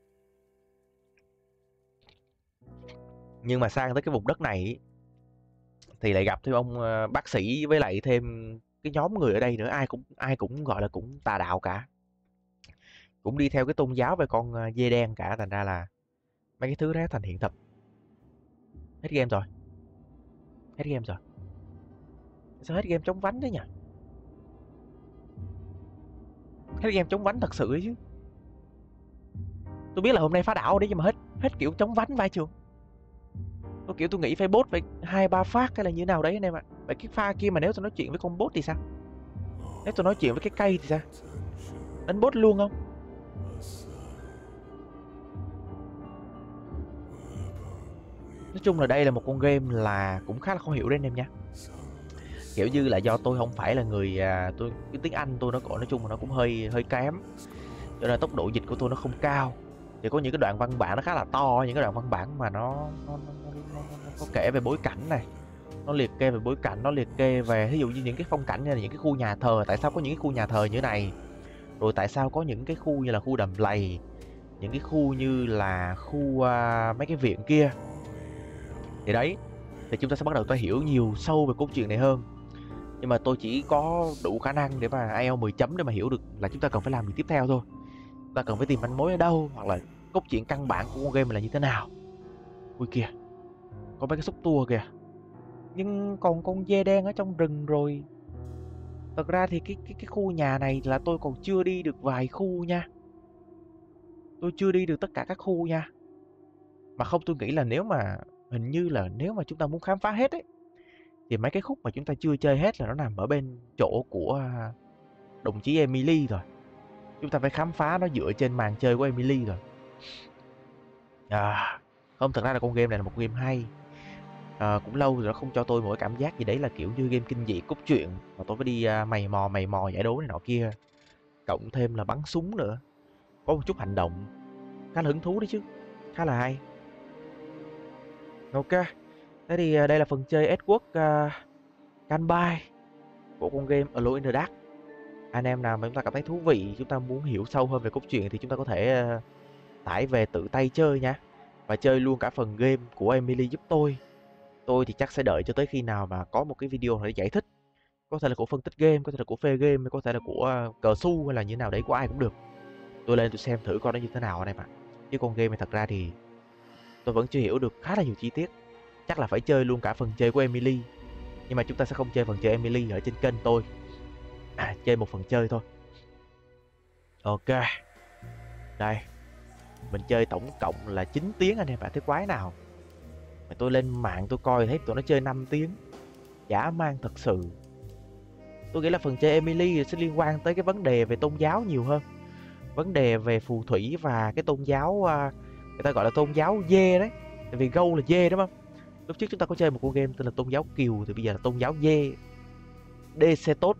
Nhưng mà sang tới cái vùng đất này thì lại gặp thêm ông uh, bác sĩ với lại thêm cái nhóm người ở đây nữa, ai cũng ai cũng gọi là cũng tà đạo cả, cũng đi theo cái tôn giáo về con uh, dê đen cả, thành ra là mấy cái thứ đó thành hiện thực. Hết game rồi. Hết game rồi. Sao hết game chống vánh thế nhỉ? Hết game chống vánh thật sự ấy chứ. Tôi biết là hôm nay phá đảo đấy, nhưng mà hết hết kiểu chống vánh vai trường. Tôi kiểu tôi nghĩ phải bot phải hai ba phát hay là như nào đấy anh em ạ. Vậy cái pha kia mà nếu tôi nói chuyện với con bot thì sao? Nếu tôi nói chuyện với cái cây thì sao? Đánh bot luôn không? Nói chung là đây là một con game là cũng khá là khó hiểu đấy anh em nha. Kiểu như là do tôi không phải là người à, tôi cái tiếng Anh tôi nó nói chung là nó cũng hơi hơi kém. cho nên tốc độ dịch của tôi nó không cao. Thì có những cái đoạn văn bản nó khá là to, những cái đoạn văn bản mà nó nó, nó, nó, nó, nó có kể về bối cảnh này, nó liệt kê về bối cảnh, nó liệt kê về ví dụ như những cái phong cảnh, như là những cái khu nhà thờ, tại sao có những cái khu nhà thờ như thế này, rồi tại sao có những cái khu như là khu đầm lầy, những cái khu như là khu uh, mấy cái viện kia. Thì đấy, thì chúng ta sẽ bắt đầu ta hiểu nhiều sâu về cốt truyện này hơn. Nhưng mà tôi chỉ có đủ khả năng để mà ai eo mười chấm để mà hiểu được là chúng ta cần phải làm gì tiếp theo thôi. Chúng ta cần phải tìm manh mối ở đâu, hoặc là cốt truyện căn bản của con game là như thế nào. Ui kìa, có mấy cái xúc tua kìa. Nhưng còn con dê đen ở trong rừng rồi. Thật ra thì cái cái cái khu nhà này là tôi còn chưa đi được vài khu nha. Tôi chưa đi được tất cả các khu nha. Mà không, tôi nghĩ là nếu mà hình như là nếu mà chúng ta muốn khám phá hết ấy, thì mấy cái khúc mà chúng ta chưa chơi hết là nó nằm ở bên chỗ của đồng chí Emily rồi. Chúng ta phải khám phá nó dựa trên màn chơi của Emily rồi. À, không, thật ra là con game này là một game hay. À, cũng lâu rồi nó không cho tôi một cái cảm giác gì đấy là kiểu như game kinh dị cốt truyện mà tôi phải đi uh, mày mò mày mò giải đố này nọ kia, cộng thêm là bắn súng nữa, có một chút hành động, khá là hứng thú đấy chứ, khá là hay. Ok, thế thì uh, đây là phần chơi Edward uh, Canby của con game Alone in the Dark. Anh em nào mà chúng ta cảm thấy thú vị, chúng ta muốn hiểu sâu hơn về cốt truyện thì chúng ta có thể uh, tải về tự tay chơi nha, và chơi luôn cả phần game của Emily giúp tôi. Tôi thì chắc sẽ đợi cho tới khi nào mà có một cái video để giải thích. Có thể là của phân tích game, có thể là của phê game, có thể là của cờ su hay là như thế nào đấy, của ai cũng được. Tôi lên tôi xem thử coi nó như thế nào anh em ạ. Chứ con game này thật ra thì tôi vẫn chưa hiểu được khá là nhiều chi tiết. Chắc là phải chơi luôn cả phần chơi của Emily. Nhưng mà chúng ta sẽ không chơi phần chơi Emily ở trên kênh tôi. À, chơi một phần chơi thôi. Ok. Đây. Mình chơi tổng cộng là chín tiếng anh em ạ, thế quái nào. Mà tôi lên mạng tôi coi thấy tụi nó chơi năm tiếng. Dã man thật sự. Tôi nghĩ là phần chơi Emily sẽ liên quan tới cái vấn đề về tôn giáo nhiều hơn. Vấn đề về phù thủy và cái tôn giáo, người ta gọi là tôn giáo dê đấy. Tại vì gâu là dê đúng không? Lúc trước chúng ta có chơi một con game tên là tôn giáo Kiều, thì bây giờ là tôn giáo dê. Desetot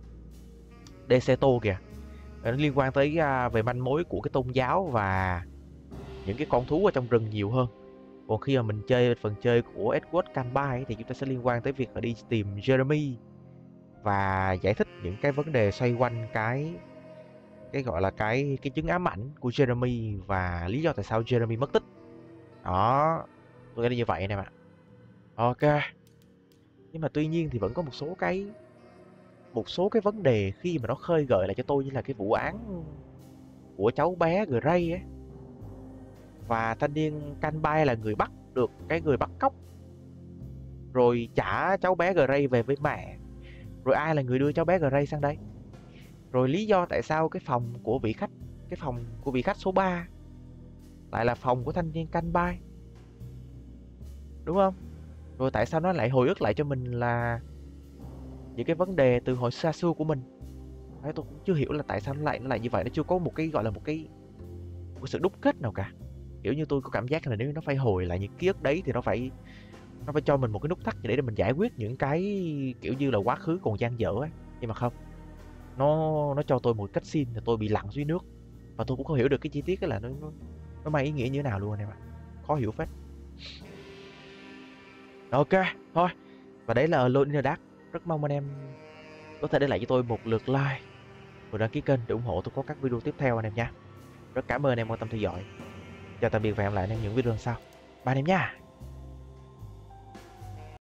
Deseto kìa. Nó liên quan tới về manh mối của cái tôn giáo và những cái con thú ở trong rừng nhiều hơn. Còn khi mà mình chơi phần chơi của Edward Canby thì chúng ta sẽ liên quan tới việc là đi tìm Jeremy và giải thích những cái vấn đề xoay quanh cái cái gọi là cái cái chứng ám ảnh của Jeremy và lý do tại sao Jeremy mất tích. Đó, tôi nghĩ là như vậy anh em ạ. Ok. Nhưng mà tuy nhiên thì vẫn có một số cái một số cái vấn đề khi mà nó khơi gợi lại cho tôi, như là cái vụ án của cháu bé Gray ấy. Và thanh niên Canby là người bắt được cái người bắt cóc, rồi trả cháu bé Gray về với mẹ. Rồi ai là người đưa cháu bé Gray sang đây? Rồi lý do tại sao cái phòng của vị khách, cái phòng của vị khách số ba lại là phòng của thanh niên Canby, đúng không? Rồi tại sao nó lại hồi ức lại cho mình là những cái vấn đề từ hồi xa xưa của mình? Đấy, tôi cũng chưa hiểu là tại sao nó lại nó lại như vậy. Nó chưa có một cái gọi là một cái một sự đúc kết nào cả. Kiểu như tôi có cảm giác là nếu nó phải hồi lại những ký ức đấy thì nó phải nó phải cho mình một cái nút thắt để để mình giải quyết những cái kiểu như là quá khứ còn dang dở ấy. Nhưng mà không, nó nó cho tôi một cách xin là tôi bị lặn dưới nước và tôi cũng không hiểu được cái chi tiết cái là nó nó, nó mang ý nghĩa như thế nào luôn anh em ạ. Khó hiểu phết. Ok, thôi. Và đấy là Alone in the Dark. Rất mong anh em có thể để lại cho tôi một lượt like và đăng ký kênh để ủng hộ tôi có các video tiếp theo anh em nha. Rất cảm ơn anh em quan tâm theo dõi. Chào tạm biệt và hẹn gặp lại anh em những video lần sau. Bye anh em nha.